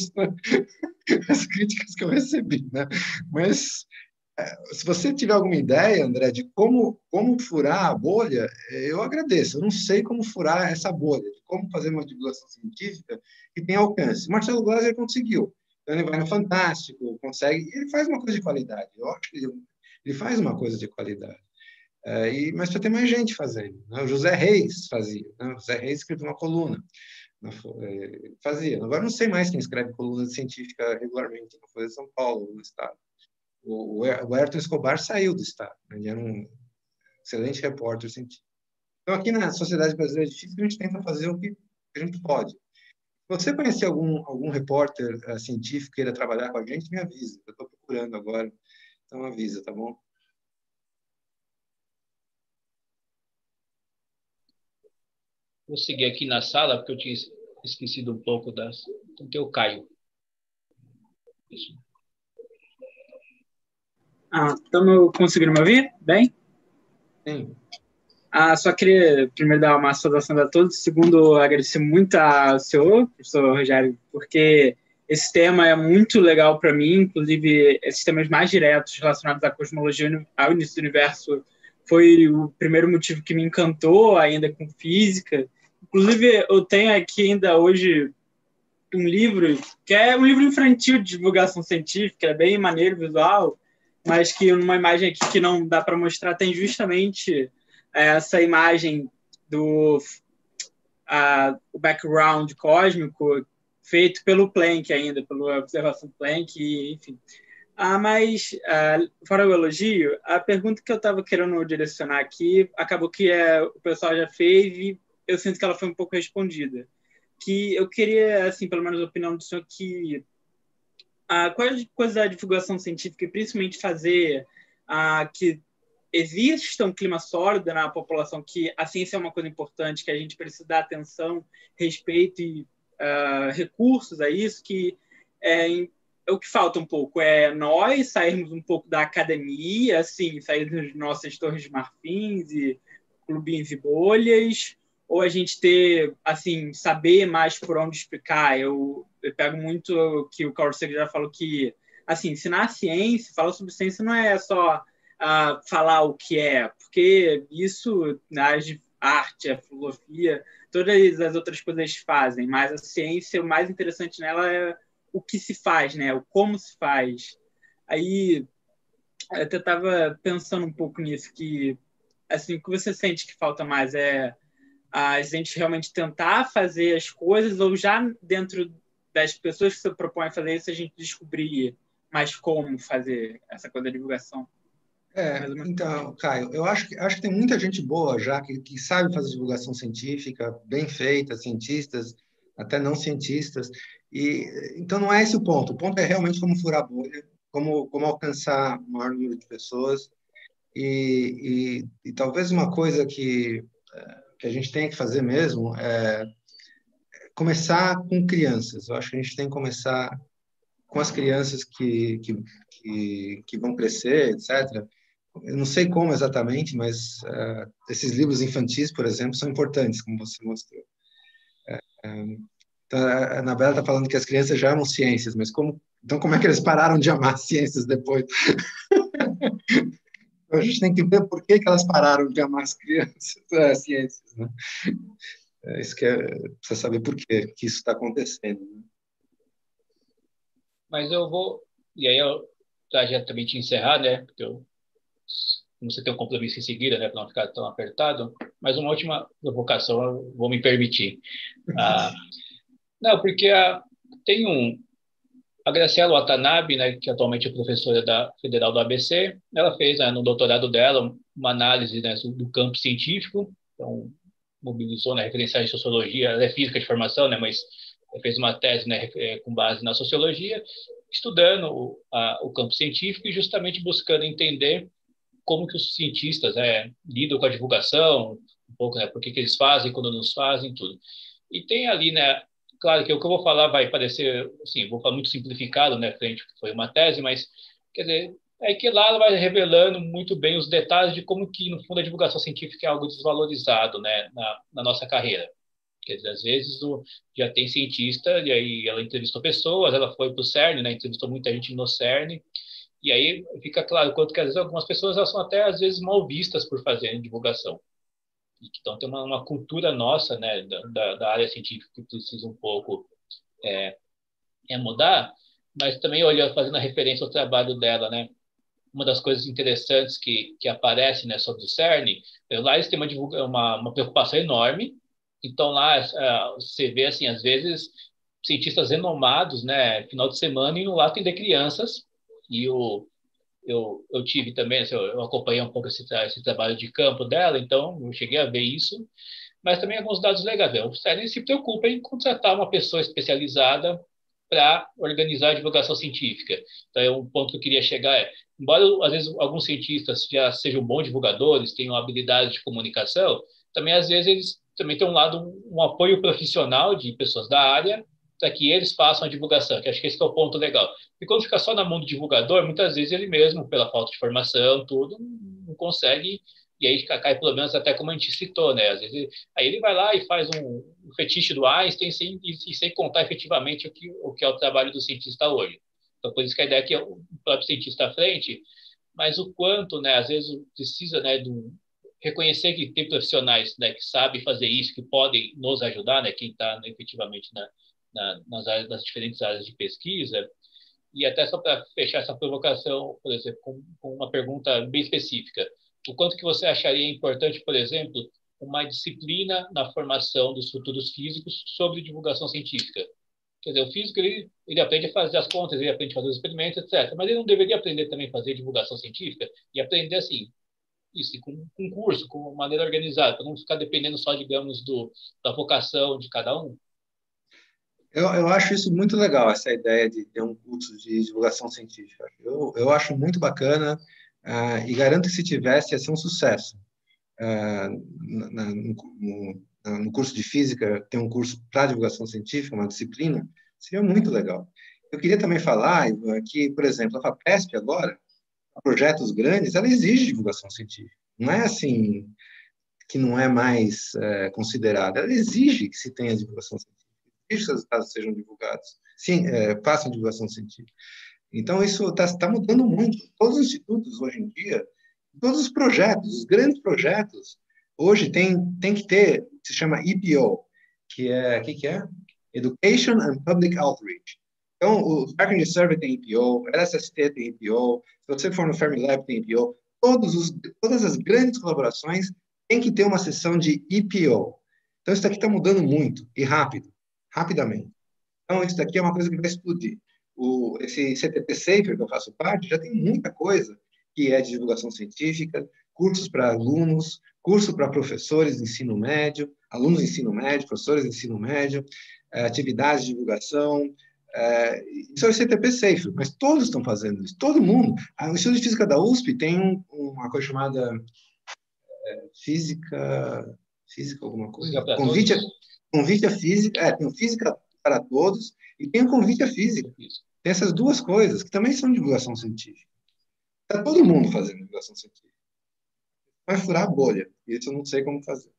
as críticas que eu recebi, né? Mas se você tiver alguma ideia, André, de como, como furar a bolha, eu agradeço. Eu não sei como furar essa bolha, de como fazer uma divulgação científica que tenha alcance. Marcelo Gleiser conseguiu. Então, ele vai no Fantástico, consegue, e ele faz uma coisa de qualidade. Eu acho que ele, ele faz uma coisa de qualidade. É, e, mas precisa ter mais gente fazendo. Né? O José Reis fazia. Né? O José Reis escreveu uma coluna. Na, é, fazia. Agora não sei mais quem escreve coluna científica regularmente na Folha de São Paulo, no Estado. O, o Ayrton Escobar saiu do Estado. Né? Ele era um excelente repórter científico. Então, aqui na Sociedade Brasileira de Física, a gente tenta fazer o que a gente pode. Se você conhecer algum, algum repórter uh, científico que queira trabalhar com a gente, me avisa. Eu estou procurando agora. Então, avisa, tá bom? Vou seguir aqui na sala, porque eu tinha esquecido um pouco das... Então, tem o Caio. Isso. Ah, estamos conseguindo me ouvir? Bem? Sim. Ah, só queria primeiro dar uma saudação a todos. Segundo, agradecer muito ao senhor, professor Rogério, porque esse tema é muito legal para mim. Inclusive, esses temas mais diretos relacionados à cosmologia, ao início do universo, foi o primeiro motivo que me encantou, ainda com física. Inclusive, eu tenho aqui ainda hoje um livro, que é um livro infantil de divulgação científica, é bem maneiro, visual, mas que numa imagem aqui que não dá para mostrar tem justamente essa imagem do uh, o background cósmico feito pelo Planck ainda, pela observação Planck, e, enfim. Ah, mas, uh, fora o elogio, a pergunta que eu estava querendo direcionar aqui, acabou que é, o pessoal já fez e eu sinto que ela foi um pouco respondida. Que eu queria, assim, pelo menos a opinião do senhor, que uh, qual é a coisa da divulgação científica e principalmente fazer uh, que exista um clima sólido na população, que a ciência é uma coisa importante, que a gente precisa dar atenção, respeito e uh, recursos a isso, que é, é o que falta um pouco, é nós sairmos um pouco da academia, assim, sairmos das nossas torres de marfins e clubinhos e bolhas, ou a gente ter, assim, saber mais por onde explicar. Eu, eu pego muito o que o Carl Sagan já falou, que, assim, ensinar a ciência, falar sobre ciência não é só Uh, falar o que é, porque isso na arte, a filosofia, todas as outras coisas fazem, mas a ciência, o mais interessante nela é o que se faz, né? O como se faz. Aí, eu até estava pensando um pouco nisso, que assim, o que você sente que falta mais é a gente realmente tentar fazer as coisas, ou já dentro das pessoas que se propõem a fazer isso, a gente descobrir mais como fazer essa coisa da divulgação? É, então, Caio, eu acho que, acho que tem muita gente boa já que, que sabe fazer divulgação científica, bem feita, cientistas, até não cientistas, e então não é esse o ponto. O ponto é realmente como furar a bolha, como, como alcançar o maior número de pessoas, e, e, e talvez uma coisa que, que a gente tem que fazer mesmo é começar com crianças. Eu acho que a gente tem que começar com as crianças que, que, que, que vão crescer, etcétera. Eu não sei como exatamente, mas uh, esses livros infantis, por exemplo, são importantes, como você mostrou. Uh, um, então, a Anabela está falando que as crianças já amam ciências, mas como, então como é que eles pararam de amar ciências depois? A gente tem que ver por que, que elas pararam de amar as crianças, uh, ciências, né? É isso que é, precisa saber por que, que isso está acontecendo. Né? Mas eu vou, e aí eu já também te encerrar, né? Porque eu não sei ter um compromisso em seguida, né, para não ficar tão apertado, mas uma última provocação eu vou me permitir. Ah, não, porque a, tem um, a Graciela Watanabe, né, que atualmente é professora da Federal do A B C, ela fez, né, no doutorado dela uma análise, né, do campo científico, então mobilizou, né, referenciais de sociologia, ela é física de formação, né, mas fez uma tese, né, com base na sociologia, estudando o, a, o campo científico e justamente buscando entender como que os cientistas, né, lidam com a divulgação, um pouco, né, por que que eles fazem, quando não fazem, tudo. E tem ali, né, claro que o que eu vou falar vai parecer, assim, vou falar muito simplificado, né, frente foi uma tese, mas, quer dizer, é que lá ela vai revelando muito bem os detalhes de como que, no fundo, a divulgação científica é algo desvalorizado, né, na, na nossa carreira. Quer dizer, às vezes o, já tem cientista, e aí ela entrevistou pessoas, ela foi para o CERN, né, entrevistou muita gente no CERN, e aí fica claro quanto que às vezes algumas pessoas elas são até às vezes mal vistas por fazerem divulgação. Então tem uma, uma cultura nossa, né, da, da área científica que precisa um pouco é, é mudar, mas também olhando, fazendo a referência ao trabalho dela, né, uma das coisas interessantes que, que aparece, né, sobre o CERN, lá eles têm uma, divulga, uma, uma preocupação enorme. Então lá uh, você vê assim às vezes cientistas renomados, né, final de semana indo lá atender crianças. E o, eu, eu tive também, assim, eu acompanhei um pouco esse, esse trabalho de campo dela, então eu cheguei a ver isso, mas também alguns dados legais. O CERN se preocupa em contratar uma pessoa especializada para organizar a divulgação científica. Então, um ponto que eu queria chegar é, embora às vezes alguns cientistas já sejam bons divulgadores, tenham habilidade de comunicação, também às vezes eles também têm um lado, um, um apoio profissional de pessoas da área, para que eles façam a divulgação, que acho que esse que é o ponto legal. E quando fica só na mão do divulgador, muitas vezes ele mesmo, pela falta de formação, tudo, não consegue e aí cai pelo menos até como a gente citou, né? Às vezes, aí ele vai lá e faz um, um fetiche do Einstein sem, e, sem contar efetivamente o que, o que é o trabalho do cientista hoje. Então, por isso que a ideia é que o próprio cientista à frente, mas o quanto, né, às vezes precisa, né, do, reconhecer que tem profissionais, né, que sabem fazer isso, que podem nos ajudar, né, quem está, né, efetivamente na, na, nas, áreas, nas diferentes áreas de pesquisa. E até só para fechar essa provocação, por exemplo, com, com uma pergunta bem específica, o quanto que você acharia importante, por exemplo, uma disciplina na formação dos futuros físicos sobre divulgação científica? Quer dizer, o físico, ele, ele aprende a fazer as contas, ele aprende a fazer os experimentos, etcétera. Mas ele não deveria aprender também a fazer divulgação científica e aprender, assim, isso, com um curso, com uma maneira organizada, para não ficar dependendo só, digamos, do, da vocação de cada um? Eu, eu acho isso muito legal, essa ideia de ter um curso de divulgação científica. Eu, eu acho muito bacana uh, e garanto que se tivesse, ia ser um sucesso. Uh, na, no, no, no curso de física, ter um curso para divulgação científica, uma disciplina, seria muito legal. Eu queria também falar que, por exemplo, a FAPESP agora, projetos grandes, ela exige divulgação científica. Não é assim que não é mais é, considerada. Ela exige que se tenha divulgação científica. Exige que os resultados sejam divulgados. Sim, é, façam divulgação científica. Então, isso está tá mudando muito. Todos os institutos, hoje em dia, todos os projetos, os grandes projetos, hoje tem, tem que ter, se chama E P O, que é, o que, que é? Education and Public Outreach. Então, o Dark Energy Survey tem E P O, o L S S T tem E P O, se você for no Fermilab tem E P O, todos os, todas as grandes colaborações têm que ter uma sessão de E P O. Então, isso daqui está mudando muito, e rápido, rapidamente. Então, isso daqui é uma coisa que vai explodir. O, esse C T P Safer, que eu faço parte, já tem muita coisa que é de divulgação científica, cursos para alunos, curso para professores de ensino médio, alunos de ensino médio, professores de ensino médio, atividades de divulgação. É, isso é o C T P Safer, mas todos estão fazendo isso, todo mundo. O Instituto de Física da U S P tem um, uma coisa chamada é, física, física alguma coisa? Convite a, convite a física, é, tem o Física para Todos e tem o Convite à Física. Tem essas duas coisas, que também são divulgação científica. Está todo mundo fazendo divulgação científica. Vai furar a bolha, isso eu não sei como fazer.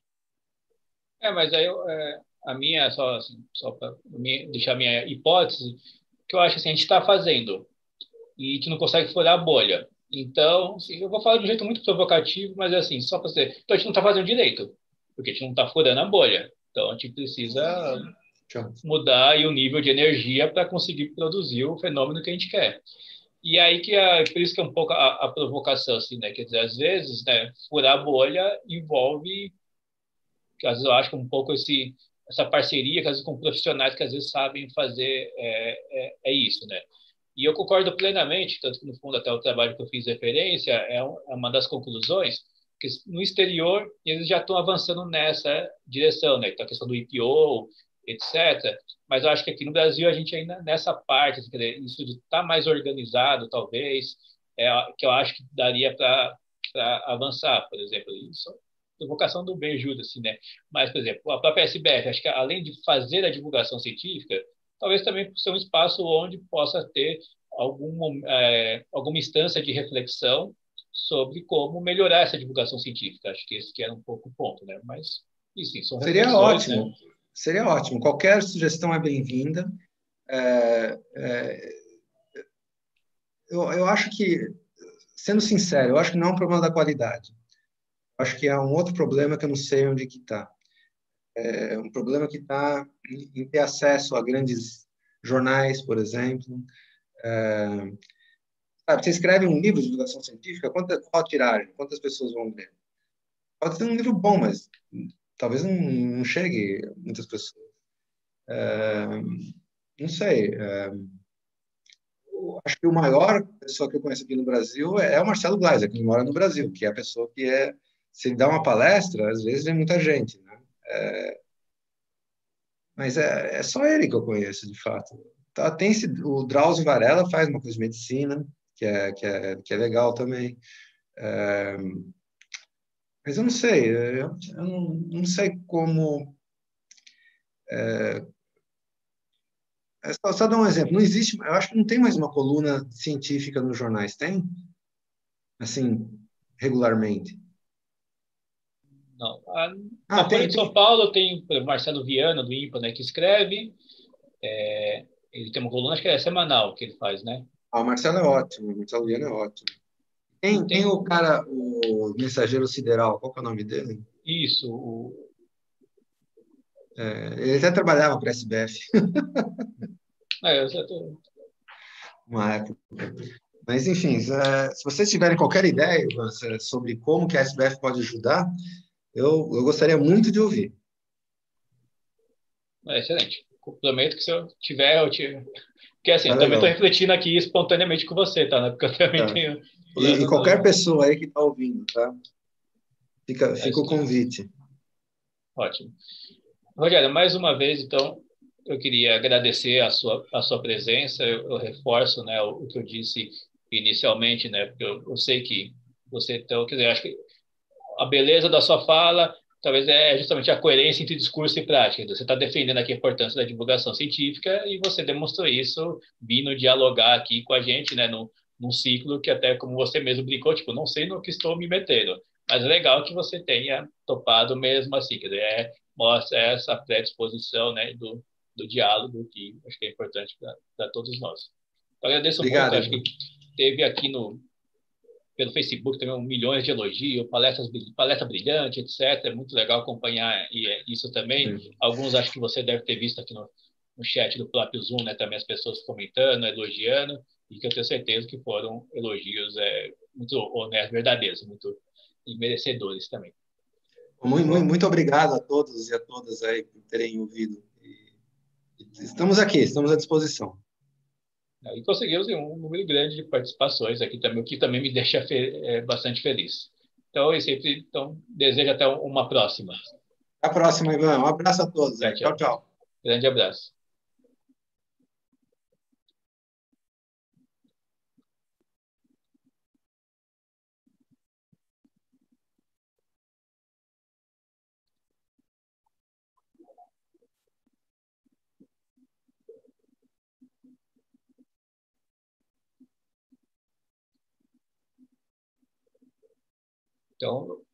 É, mas aí eu... É... A minha, só, assim, só para deixar a minha hipótese, que eu acho assim, a gente está fazendo e a gente não consegue furar a bolha. Então, assim, eu vou falar de um jeito muito provocativo, mas é assim, só para você. Então, a gente não está fazendo direito, porque a gente não está furando a bolha. Então, a gente precisa mudar aí o nível de energia para conseguir produzir o fenômeno que a gente quer. E aí que é por isso que é um pouco a, a provocação, assim, né? Quer dizer, às vezes, né, furar a bolha envolve, que às vezes eu acho que um pouco esse essa parceria, que às vezes com profissionais que às vezes sabem fazer é, é, é isso, né? E eu concordo plenamente, tanto que no fundo até o trabalho que eu fiz referência é, um, é uma das conclusões, que no exterior eles já estão avançando nessa direção, né? Então a questão do I P O, etcétera. Mas eu acho que aqui no Brasil a gente ainda nessa parte, quer dizer, isso de estar tá mais organizado, talvez, é que eu acho que daria para avançar, por exemplo, isso. Provocação do bem ajuda, assim, né? Mas, por exemplo, a própria S B F, acho que além de fazer a divulgação científica, talvez também ser um espaço onde possa ter algum, é, alguma instância de reflexão sobre como melhorar essa divulgação científica. Acho que esse que era um pouco o ponto, né? Mas, enfim, são Seria ótimo, né? Seria ótimo. Qualquer sugestão é bem-vinda. É, é, eu, eu acho que, sendo sincero, eu acho que não é um problema da qualidade. Acho que há um outro problema que eu não sei onde que está. É um problema que está em, em ter acesso a grandes jornais, por exemplo. É, sabe, você escreve um livro de divulgação científica, quanta, qual a tiragem? Quantas pessoas vão ler? Pode ser um livro bom, mas talvez não, não chegue a muitas pessoas. É, não sei. É, acho que o maior pessoa que eu conheço aqui no Brasil é o Marcelo Gleiser, que mora no Brasil, que é a pessoa que é se ele dá uma palestra, às vezes vem muita gente, né? É, mas é, é só ele que eu conheço, de fato. Tá, tem esse, o Drauzio Varela faz uma coisa de medicina, que é, que é, que é legal também. É, mas eu não sei, eu, eu não, não sei como... É, é só, só dar um exemplo, não existe, eu acho que não tem mais uma coluna científica nos jornais, tem? Assim, regularmente. Não. A, Ah, na Folha tem, de tem. São Paulo tem o Marcelo Viana, do IMPA, né, que escreve. É, ele tem uma coluna, acho que é semanal que ele faz, né? Ah, o Marcelo é ótimo, o Marcelo Viana é ótimo. E Tem, tem tem o cara, o Mensageiro Sideral, qual que é o nome dele? isso, o, É, ele até trabalhava para a S B F, é, eu só tô- uma época. Mas, enfim, é, se vocês tiverem qualquer ideia, Ivan, se- sobre como que a S B F pode ajudar, eu, eu gostaria muito de ouvir. é excelente. Prometo que se eu tiver, eu tiver. Porque assim, Tá eu também estou legal. refletindo aqui espontaneamente com você, tá? Né? Porque eu também Tá. tenho E, e plano qualquer no... pessoa aí que está ouvindo, tá? Fica, É fica isso o aí. convite. Ótimo. Rogério, mais uma vez, então, eu queria agradecer a sua, a sua presença. Eu, eu reforço, né, o, o que eu disse inicialmente, né? Porque eu, eu sei que você, então, quer dizer, acho que a beleza da sua fala talvez é justamente a coerência entre discurso e prática. Você está defendendo aqui a importância da divulgação científica e você demonstrou isso vindo dialogar aqui com a gente, né, no, num ciclo que até como você mesmo brincou, tipo, não sei no que estou me metendo, mas é legal que você tenha topado mesmo assim, quer dizer, é, mostra essa predisposição, né, do, do diálogo que acho que é importante para todos nós. Então, agradeço muito, Obrigado, acho que Ivan. teve aqui no pelo Facebook também um milhões de elogios, palestras, palestra brilhante, etcétera. É muito legal acompanhar isso também. Sim. Alguns acho que você deve ter visto aqui no, no chat do próprio Zoom, né? Também as pessoas comentando, elogiando, e que eu tenho certeza que foram elogios é, muito honestos, verdadeiros, muito e merecedores também. Muito, muito, Bom, muito obrigado a todos e a todas aí por terem ouvido. E estamos aqui, estamos à disposição. e conseguimos um número grande de participações aqui também, o que também me deixa fe é, bastante feliz. Então, eu sempre então, desejo até uma próxima. Até a próxima, Ivan. Um abraço a todos Tchau, aí. Tchau, tchau. tchau. Grande abraço. Então,